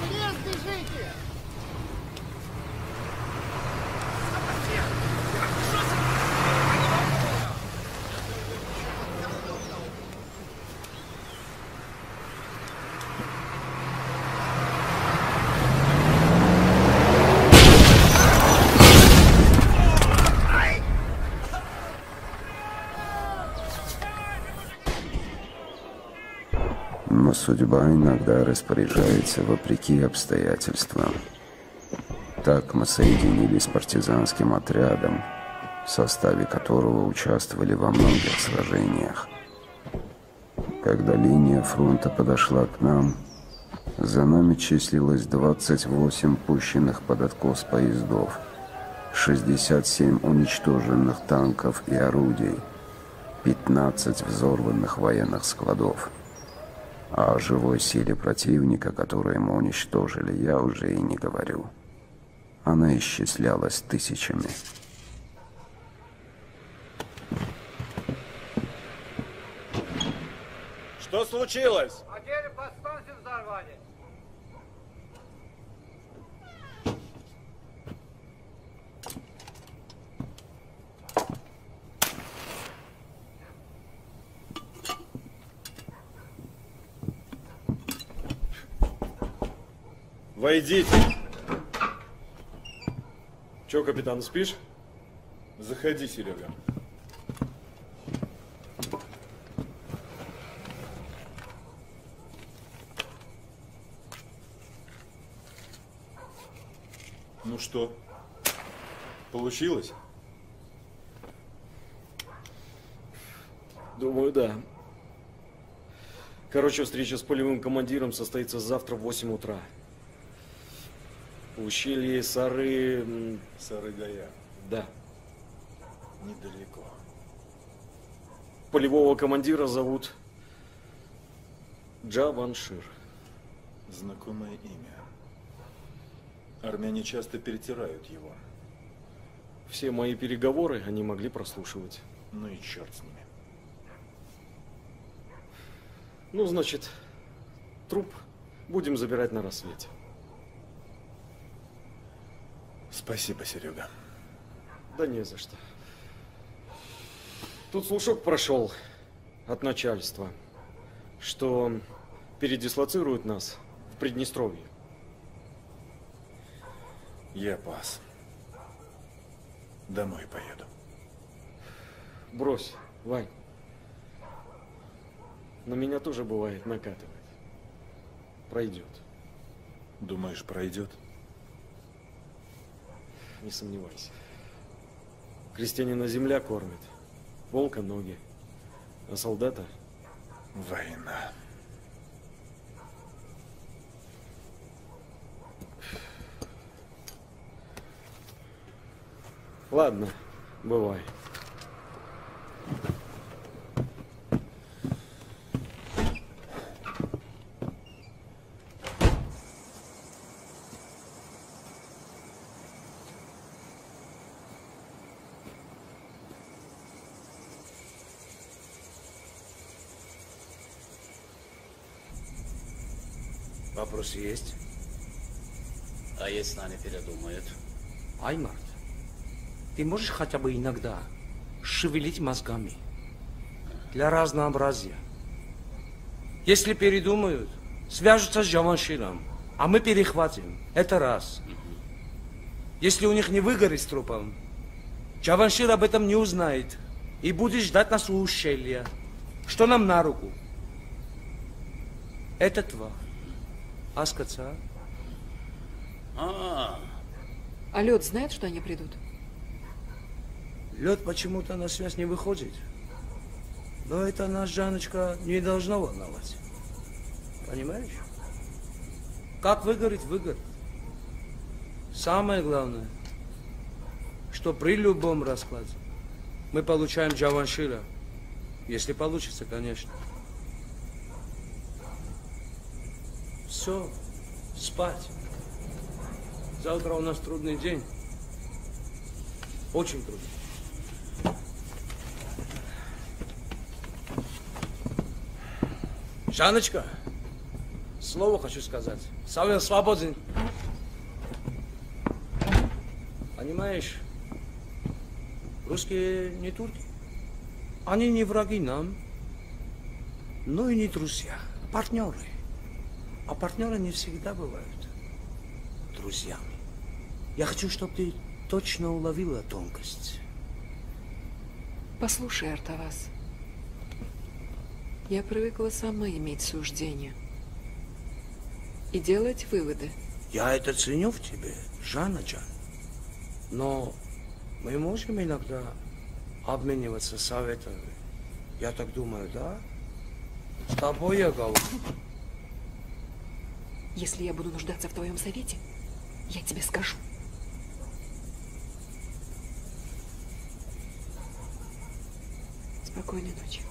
Но судьба иногда распоряжается вопреки обстоятельствам. Так мы соединились с партизанским отрядом, в составе которого участвовали во многих сражениях. Когда линия фронта подошла к нам, за нами числилось двадцать восемь пущенных под откос поездов, шестьдесят семь уничтоженных танков и орудий, пятнадцать взорванных военных складов. А о живой силе противника, которую мы уничтожили, я уже и не говорю. Она исчислялась тысячами. Что случилось? Потери подстанции взорвали. Войдите. Че, капитан, спишь? Заходи, Серега. Ну что, получилось? Думаю, да. Короче, встреча с полевым командиром состоится завтра в восемь утра. В ущелье Сары... Сары-Гая. Да. Недалеко. Полевого командира зовут Джаваншир. Знакомое имя. Армяне часто перетирают его. Все мои переговоры они могли прослушивать. Ну и черт с ними. Ну, значит, труп будем забирать на рассвете. Спасибо, Серега. Да не за что. Тут слушок прошел от начальства, что передислоцируют нас в Приднестровье. Я пас. Домой поеду. Брось, Вань. На меня тоже бывает накатывает. Пройдет. Думаешь, пройдет? Не сомневайся. Крестьянина земля кормит, волка ноги, а солдата война. Ладно, бывай. Вопросы есть? А если они передумают? Аймарт, ты можешь хотя бы иногда шевелить мозгами для разнообразия? Если передумают, свяжутся с Джаванширом, а мы перехватим. Это раз. Если у них не выгорит с трупом, Джаваншир об этом не узнает и будет ждать нас у ущелья. Что нам на руку? Это два. Аскаца. А, а лед знает, что они придут? Лед почему-то на связь не выходит. Но это нас, Жанночка, не должно волновать. Понимаешь? Как выгорит, выгорит. Самое главное, что при любом раскладе мы получаем Джаваншира. Если получится, конечно. Все, спать. Завтра у нас трудный день. Очень трудный. Жанночка, слово хочу сказать. Савел свободен. Понимаешь, русские не турки. Они не враги нам, но и не друзья, партнеры. А партнеры не всегда бывают друзьями. Я хочу, чтобы ты точно уловила тонкость. Послушай, Артавас, я привыкла сама иметь суждения и делать выводы. Я это ценю в тебе, Жанна-джан. Но мы можем иногда обмениваться советами. Я так думаю, да? С тобой я говорю. Если я буду нуждаться в твоем совете, я тебе скажу. Спокойной ночи.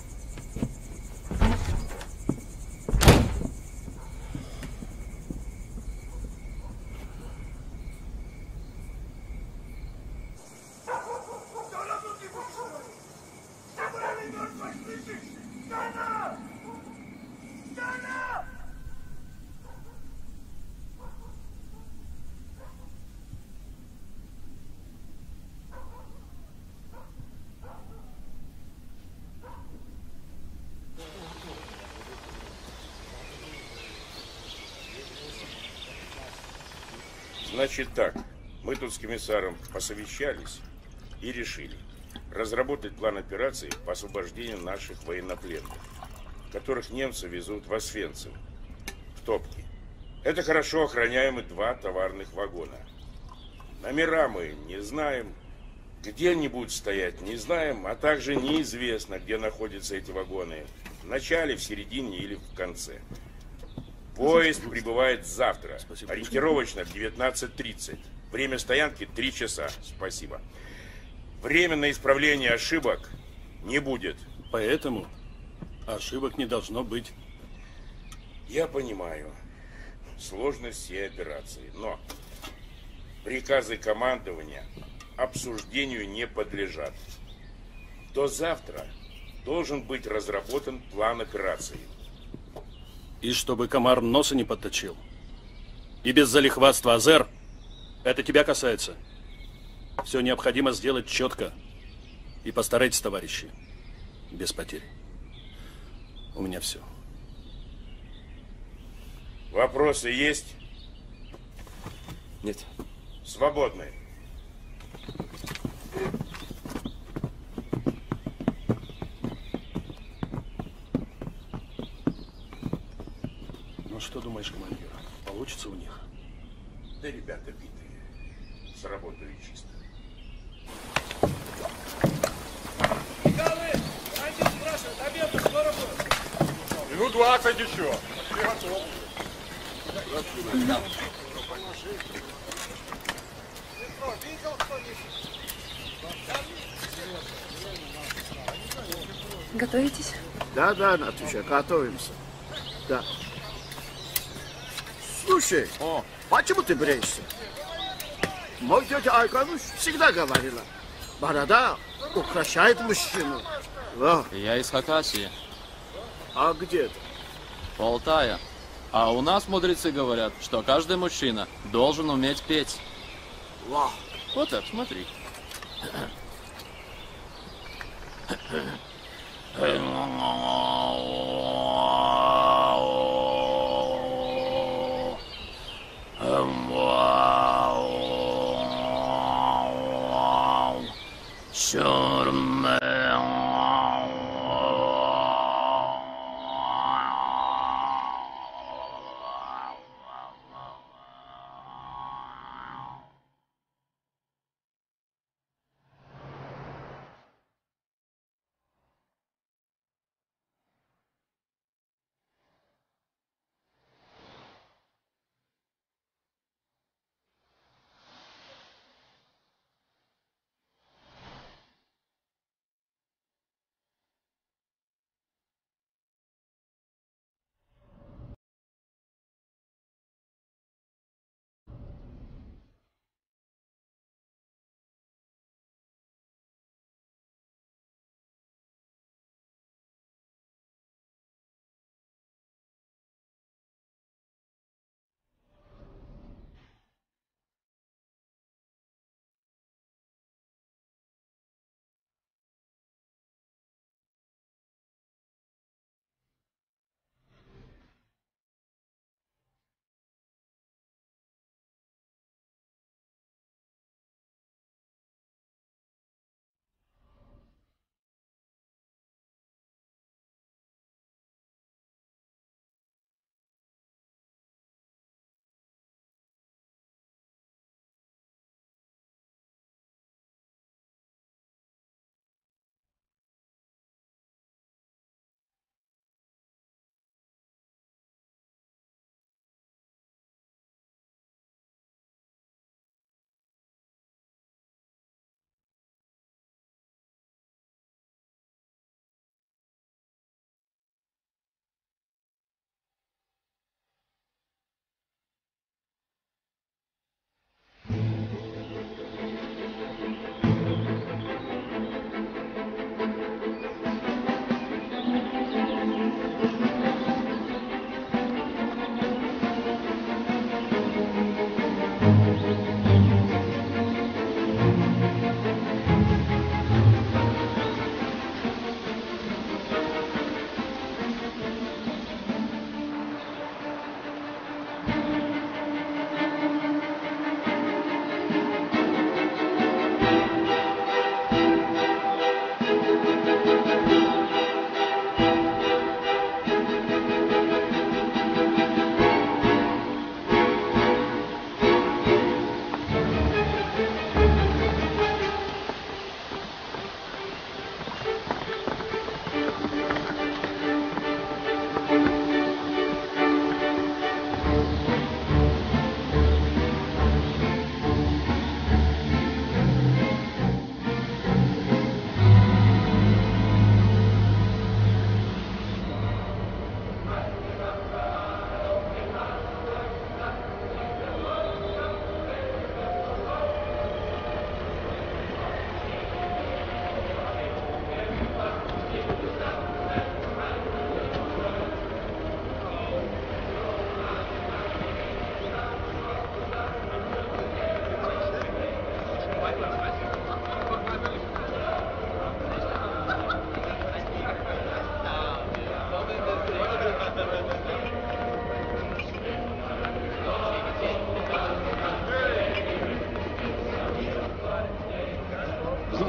Значит так, мы тут с комиссаром посовещались и решили разработать план операции по освобождению наших военнопленных, которых немцы везут в Освенцим, в топки. Это хорошо охраняемые два товарных вагона. Номера мы не знаем, где они будут стоять, не знаем, а также неизвестно, где находятся эти вагоны. В начале, в середине или в конце. Поезд прибывает завтра, ориентировочно в девятнадцать тридцать. Время стоянки три часа. Спасибо. Время на исправление ошибок не будет. Поэтому ошибок не должно быть. Я понимаю сложность всей операции, но приказы командования обсуждению не подлежат. До завтра должен быть разработан план операции. И чтобы комар носа не подточил. И без залихватства, Азер, это тебя касается. Все необходимо сделать четко. И постарайтесь, товарищи, без потерь. У меня все. Вопросы есть? Нет. Свободны. Ну что думаешь, командир? Получится у них? Да ребята битые. Сработали чисто. Михайлович, командир спрашивает, обед скоро будет? Минут двадцать еще. Ты готов. Готовитесь? Да, да, Натуша, готовимся. Да. Слушай, О. почему ты бреешься? Мой тетя Айкануш всегда говорила, борода украшает мужчину. Во. Я из Хакасии. А где ты? Алтая. А у нас мудрецы говорят, что каждый мужчина должен уметь петь. Во. Вот так, смотри.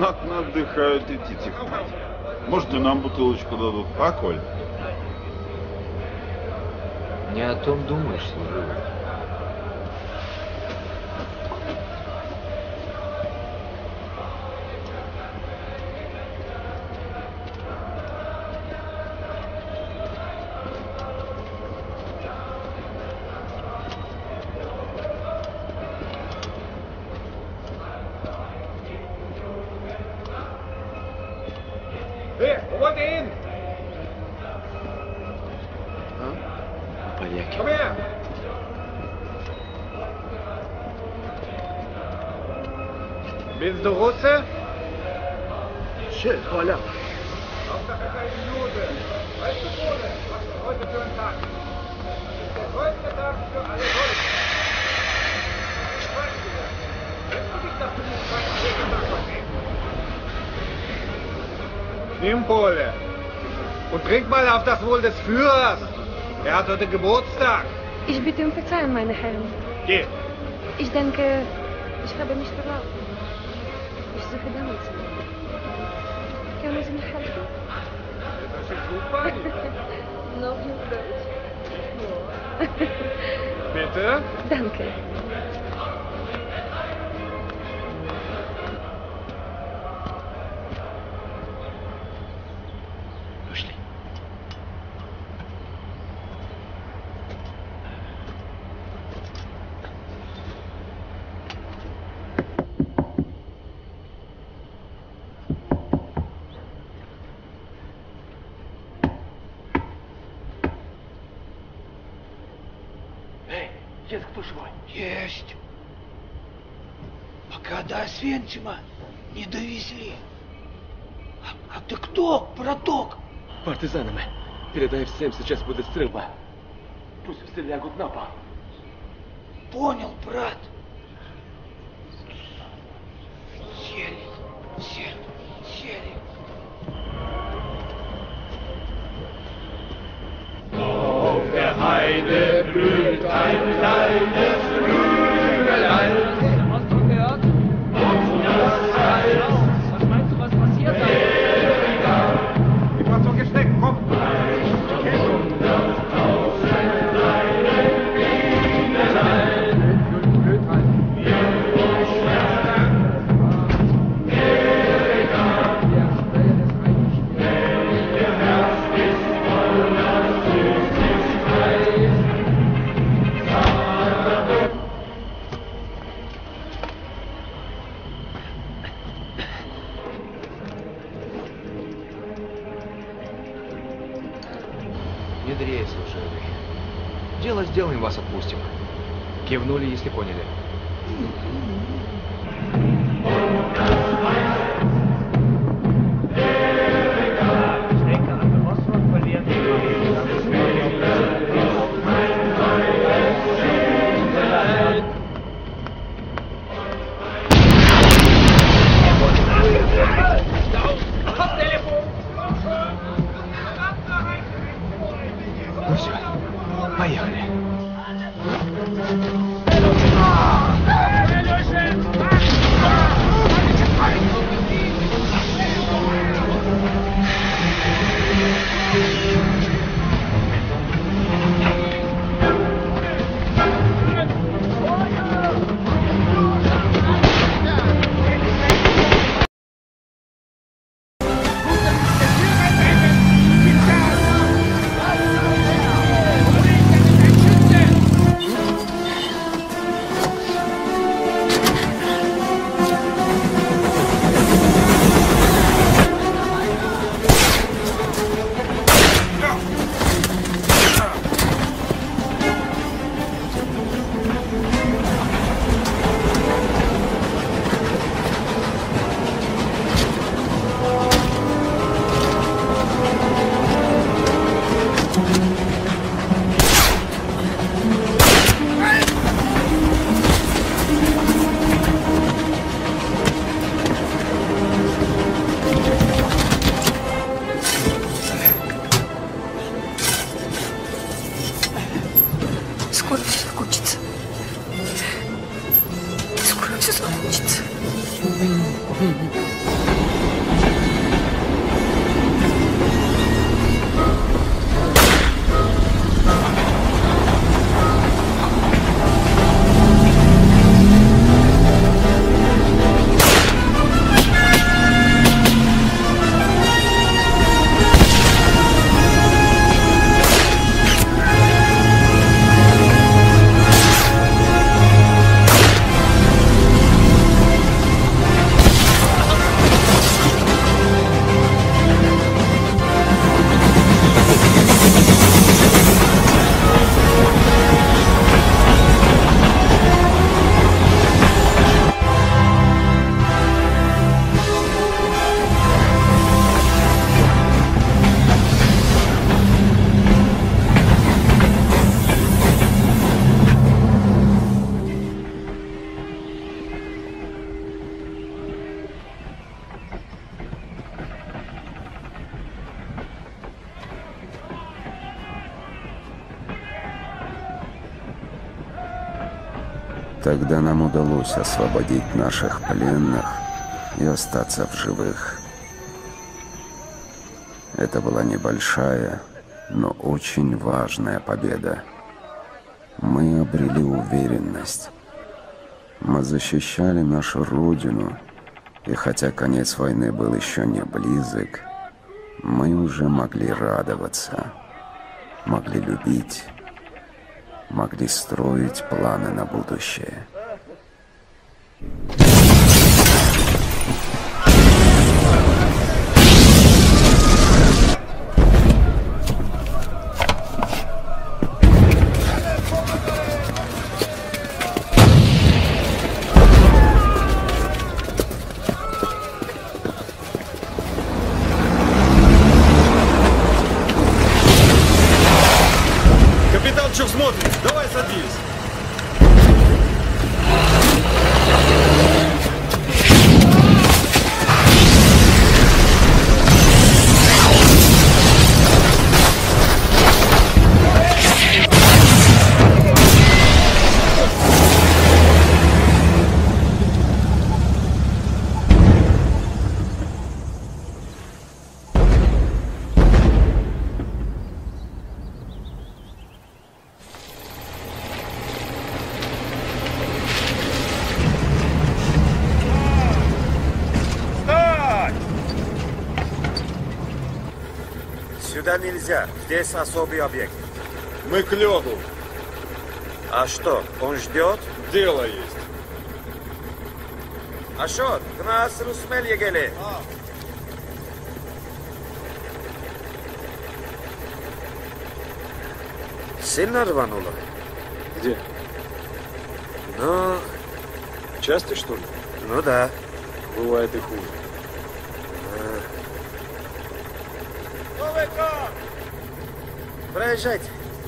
знатно отдыхают эти техники. Может, и нам бутылочку дадут, а, Коль? Не о том думаешь, служивый. Эй, вот ihn! Поляки. Komm her! Bist du Russe? Chef, Poляk. Hauptsache kein Jude. Weißt du, Bruder, was ist heute für ein Tag? Das ist der größte Tag für alle Deutschen. Ich frage dir, kennst du dich nach dem Zweiten Weltkrieg verstehen? Nimm Pole und trink mal auf das Wohl des Führers. Er hat heute Geburtstag. Ich bitte um Verzeihung, meine Herren. Geh. Ich denke, ich habe mich verlaufen. Ich suche damals. Können Sie mir helfen? Das ist super. Noch nicht Deutsch. Bitte? Danke. Пошли. Эй, есть кто живой? Есть. Пока до Освенцима не довезли. А, а ты кто, браток? Партизаны мы. Передай всем, сейчас будет стрельба. Пусть все лягут на пол. Понял, брат. Сели, сели, сели. Auf der Heide blüht ein kleines Blümelein. Hast du gehört? Und das heißt, Was meinst du, was passiert da? die Fassung gesteckt, komm. Не дрейф, служивый. Дело сделаем, вас отпустим. Кивнули, если поняли. Ну все, поехали. Thank you. Тогда нам удалось освободить наших пленных и остаться в живых. Это была небольшая, но очень важная победа. Мы обрели уверенность. Мы защищали нашу родину, и хотя конец войны был еще не близок, мы уже могли радоваться, могли любить, могли строить планы на будущее. Что смотришь? Давай садись. Сюда нельзя. Здесь особый объект. Мы к лёду. А что, он ждет? Дело есть. Ашот, к нас Русмель егели. Сильно рвануло? Где? Ну... Часто, что ли? Ну да. Бывает и хуже. Проезжайте.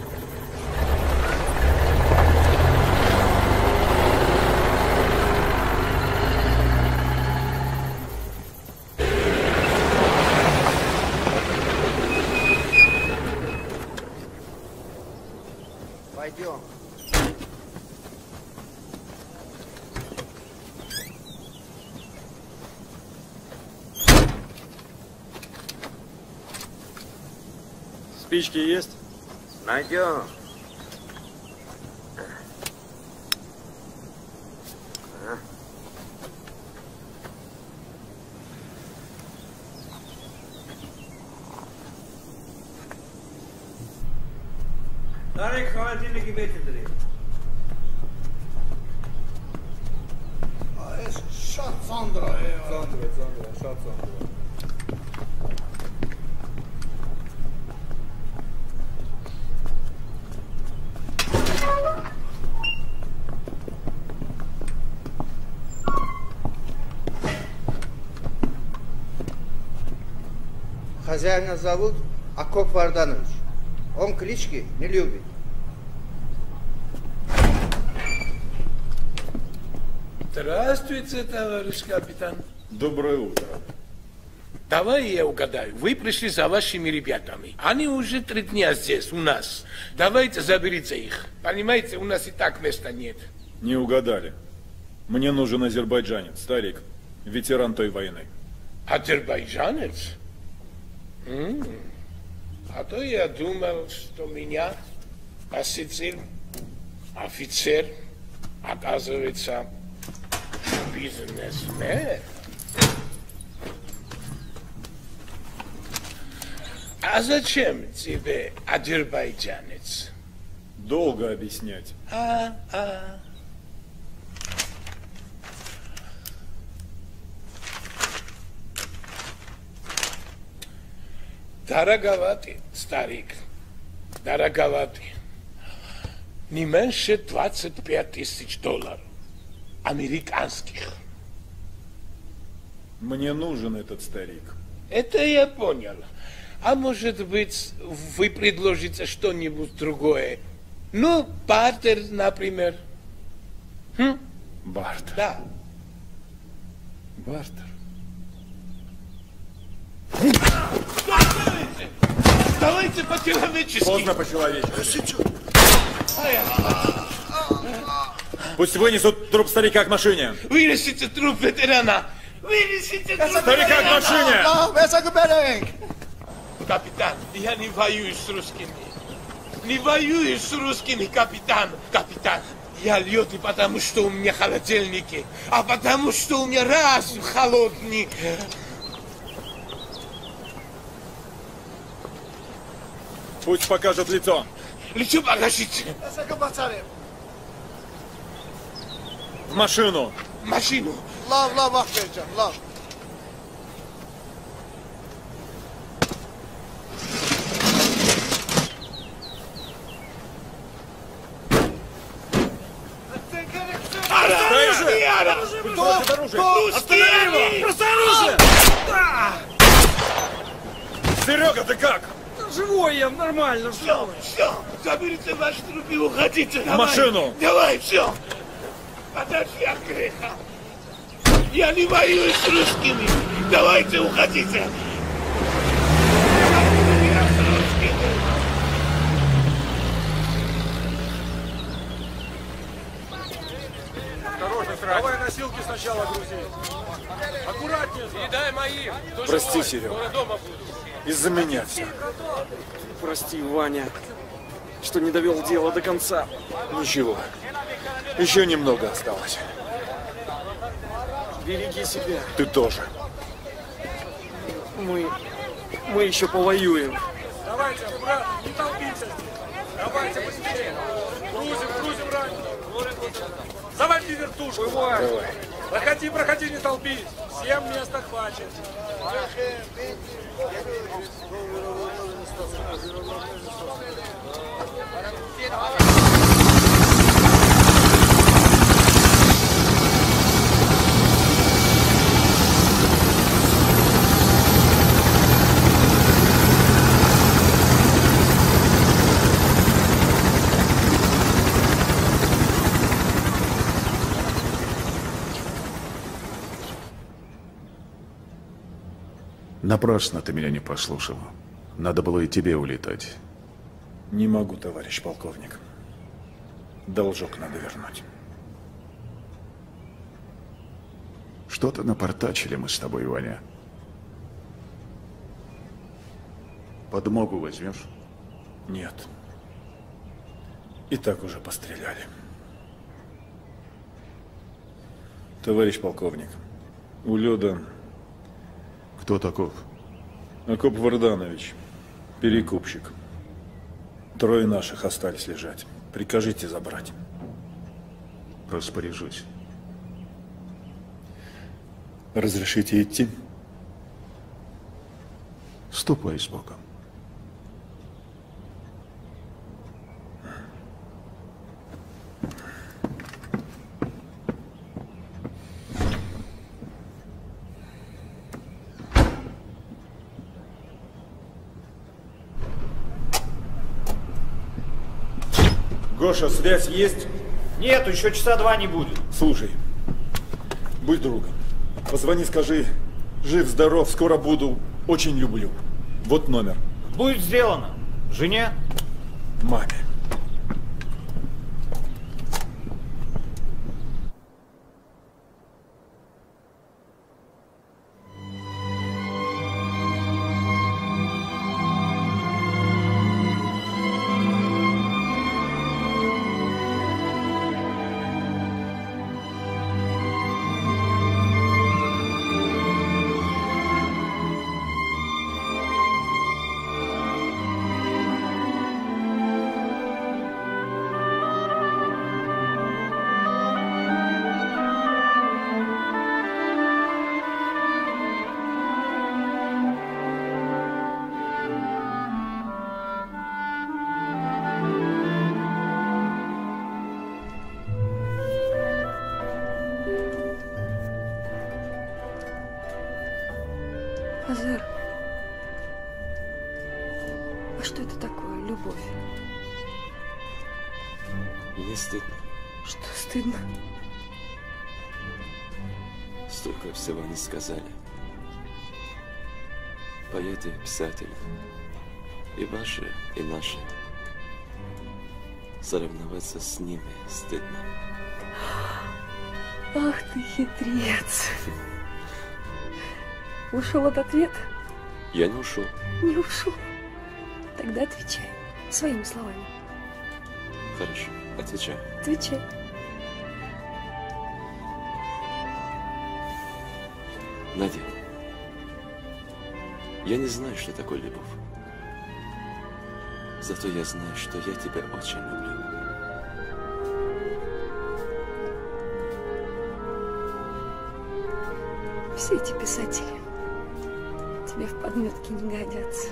Пойдем. Спички есть? Найдем. Тарик, холодильники бетедри. Шат Сандра. Сандра, Сандра, шат Сандра. Хозяина зовут Акоп Варданович. Он клички не любит. Здравствуйте, товарищ капитан. Доброе утро. Давай я угадаю. Вы пришли за вашими ребятами. Они уже три дня здесь, у нас. Давайте заберите их. Понимаете, у нас и так места нет. Не угадали. Мне нужен азербайджанец, старик, ветеран той войны. Азербайджанец? М-м. А то я думал, что меня посетил офицер, оказывается, бизнесмен. А зачем тебе азербайджанец? Долго объяснять. А, а. Дороговатый, старик, дороговатый. Не меньше двадцать пять тысяч долларов. Американских. Мне нужен этот старик. Это я понял. А может быть, вы предложите что-нибудь другое? Ну, бартер, например. Хм? Бартер? Да. Бартер? Давайте! Давайте по-человечески! Поздно по-человечески. Пусть вынесут труп старика к машине. Вынесите труп ветерана. Вынесите труп Старика к машине. Капитан, я не воюю с русскими. Не воюю с русскими, капитан. Капитан, я льет не потому, что у меня холодильники, а потому, что у меня разум холодный. Пусть покажет лицо. Лицо покажите. В машину. В машину. Лав, лав, Ахмеджан, лав. Оружие! Кто? Кто? Останови его! Просто оружие! Серега, ты как? Живой я, нормально, все. Все, заберите ваш труп и уходите. В машину. Давай, все. Подожди от греха. Я не воюю с русскими. Давайте уходите. Осторожно, Срань. Давай носилки сначала грузи. Аккуратнее. И дай мои. Прости, Серега. Из-за меня все. Прости, Ваня, что не довел дело до конца. Ничего. Еще немного осталось. Береги себя. Ты тоже. Мы... мы еще повоюем. Давайте, аккуратно, не толпитесь. Давайте быстрее. Грузим, грузим раненых. Заводи вертушку. Давай. Проходи, проходи, не толпись. Всем места хватит. Напрасно ты меня не послушал. Надо было и тебе улетать. Не могу, товарищ полковник. Должок надо вернуть. Что-то напортачили мы с тобой, Ваня. Подмогу возьмешь? Нет. И так уже постреляли. Товарищ полковник, у Лёда... Кто таков? Акоп Варданович, перекупщик. Трое наших остались лежать. Прикажите забрать. Распоряжусь. Разрешите идти? Ступай с Богом. Гоша, связь есть? Нет, еще часа два не будет. Слушай, будь другом. Позвони, скажи, жив-здоров, скоро буду, очень люблю. Вот номер. Будет сделано. Жене? Маме. Азер, а что это такое, любовь? Мне стыдно. Что стыдно? Столько всего не сказали. Поэты, писатели. И ваши, и наши. Соревноваться с ними стыдно. Ах ты хитрец. Ушел от ответа? Я не ушел. Не ушел. Тогда отвечай своими словами. Хорошо, отвечаю. Отвечай. Надя, я не знаю, что такое любовь. Зато я знаю, что я тебя очень люблю. Все эти писатели тебе в подметке не годятся.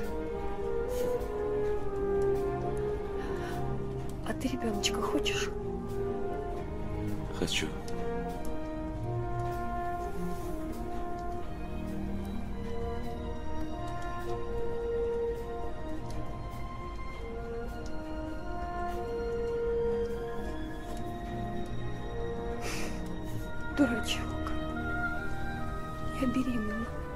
А ты ребеночка хочешь? Хочу. Дурачок. Я беременна.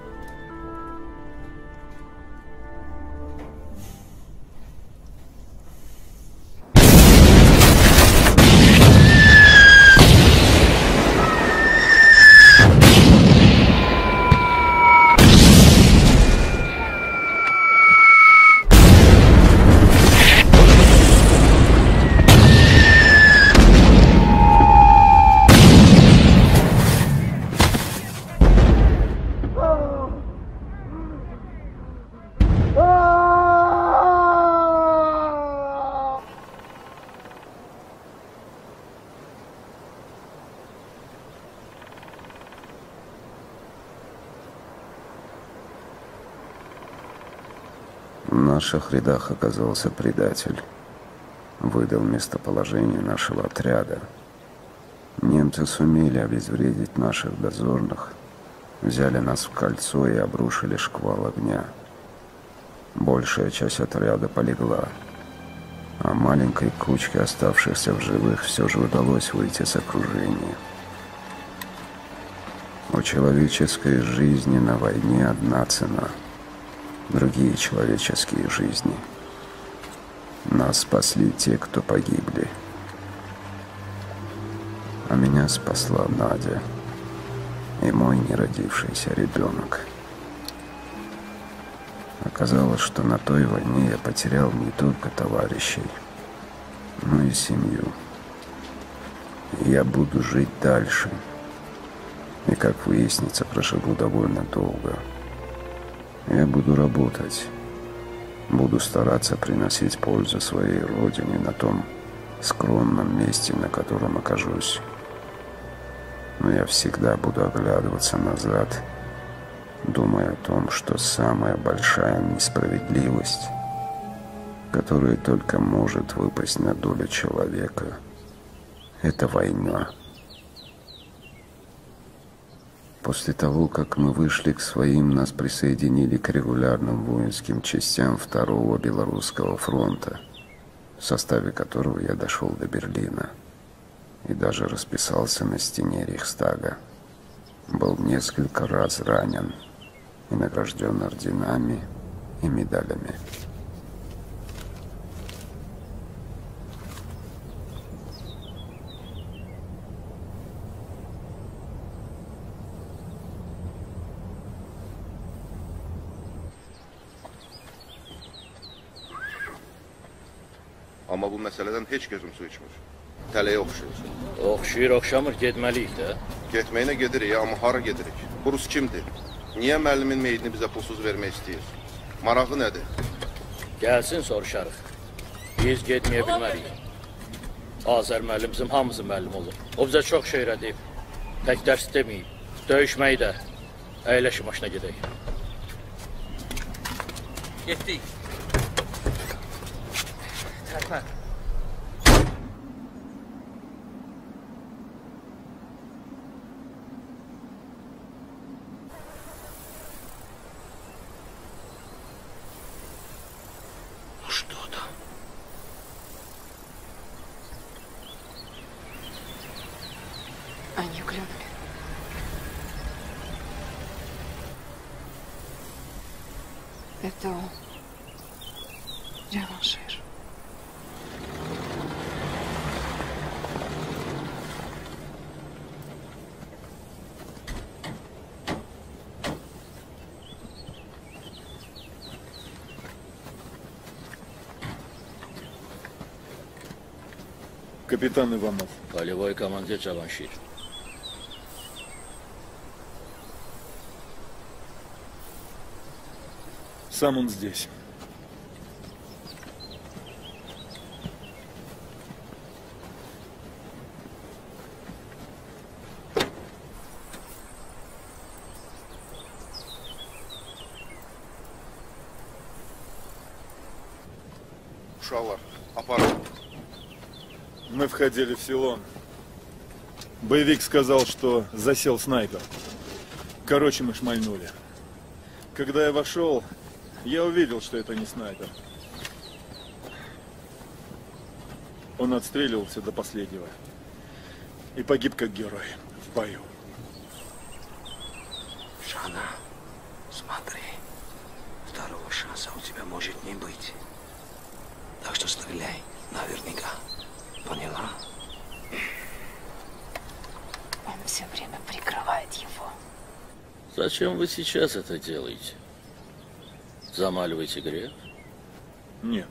В наших рядах оказался предатель. Выдал местоположение нашего отряда. Немцы сумели обезвредить наших дозорных, взяли нас в кольцо и обрушили шквал огня. Большая часть отряда полегла, а маленькой кучке оставшихся в живых все же удалось выйти с окружения. У человеческой жизни на войне одна цена. Другие человеческие жизни. Нас спасли те, кто погибли. А меня спасла Надя и мой неродившийся ребенок. Оказалось, что на той войне я потерял не только товарищей, но и семью. И я буду жить дальше. И, как выяснится, проживу довольно долго. Я буду работать, буду стараться приносить пользу своей родине на том скромном месте, на котором окажусь. Но я всегда буду оглядываться назад, думая о том, что самая большая несправедливость, которая только может выпасть на долю человека, это война. После того, как мы вышли к своим, нас присоединили к регулярным воинским частям Второго Белорусского фронта, в составе которого я дошел до Берлина и даже расписался на стене Рейхстага. Был несколько раз ранен и награжден орденами и медалями. Amma bu məsələdən heç gözüm su içmir. Tələyə oxşayır. Oxşayır, oxşamır, getməliyik də. Getməyinə gedirik, amma hara gedirik? Bu Rus kimdir? Niyə müəllimin meyidini bizə pulsuz vermək istəyir? Marağı nədir? Gəlsin, soruşarıq. Biz getməyə bilmərik. Azər müəllim bizim hamımızın müəllim olur. O bizə çox şey öyrədib. Tək dərs deməyib. Döyüşməyi də. Əyləşin maşına gedək. Getdik. Tərpən. Что там? Они глянули. Это он. Реваншир. Капитан Иванов. Полевой командир Джаваншир. Сам он здесь. Ушалар, аппарат. Мы входили в село. Боевик сказал, что засел снайпер. Короче, мы шмальнули. Когда я вошел, я увидел, что это не снайпер. Он отстреливался до последнего. И погиб как герой в бою. Жанна, смотри. Второго шанса у тебя может не быть. Так что стреляй наверняка. Поняла? Он все время прикрывает его. Зачем вы сейчас это делаете? Замаливаете грех? Нет.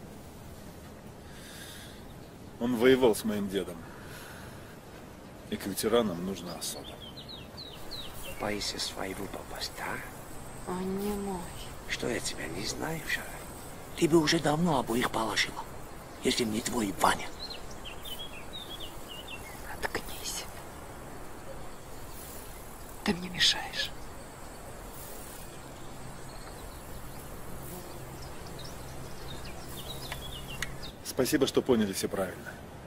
Он воевал с моим дедом. И к ветеранам нужна особа. Боишься своего попаста? Он не мой. Что я тебя не знаю, Шара? Ты бы уже давно обоих положила, если бы не твой Ваня. Заткнись. Ты мне мешаешь. Спасибо, что поняли все правильно.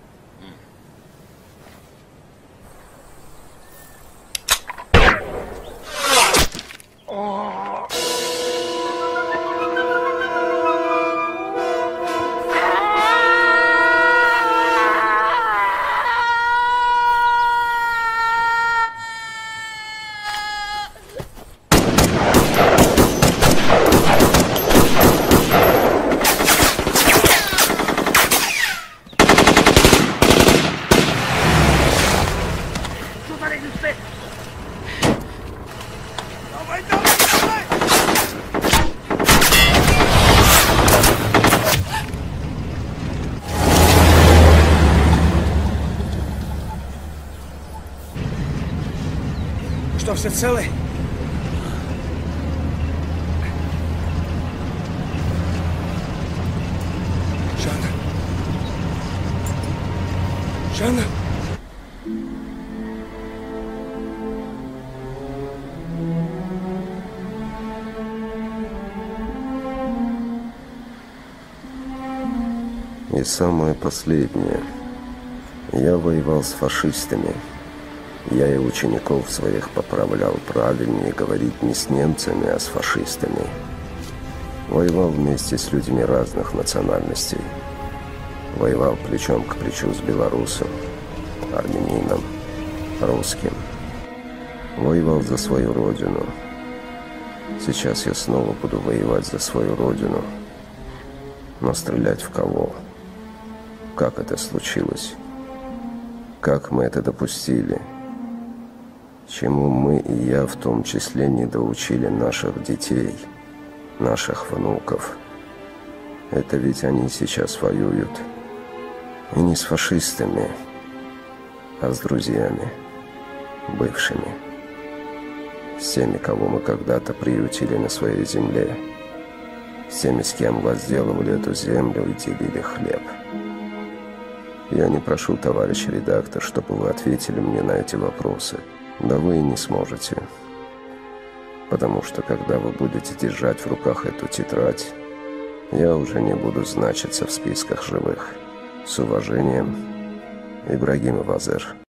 Что, все целы? Жанна. Жанна. И самое последнее. Я воевал с фашистами. Я и учеников своих поправлял правильнее говорить не с немцами, а с фашистами. Воевал вместе с людьми разных национальностей. Воевал плечом к плечу с белорусом, армянином, русским. Воевал за свою родину. Сейчас я снова буду воевать за свою родину. Но стрелять в кого? Как это случилось? Как мы это допустили? Чему мы и я в том числе не доучили наших детей, наших внуков? Это ведь они сейчас воюют. И не с фашистами, а с друзьями, бывшими. С теми, кого мы когда-то приютили на своей земле. С теми, с кем возделывали эту землю и делили хлеб. Я не прошу, товарищ редактор, чтобы вы ответили мне на эти вопросы. Да вы и не сможете. Потому что, когда вы будете держать в руках эту тетрадь, я уже не буду значиться в списках живых. С уважением, Ибрагимов Азер.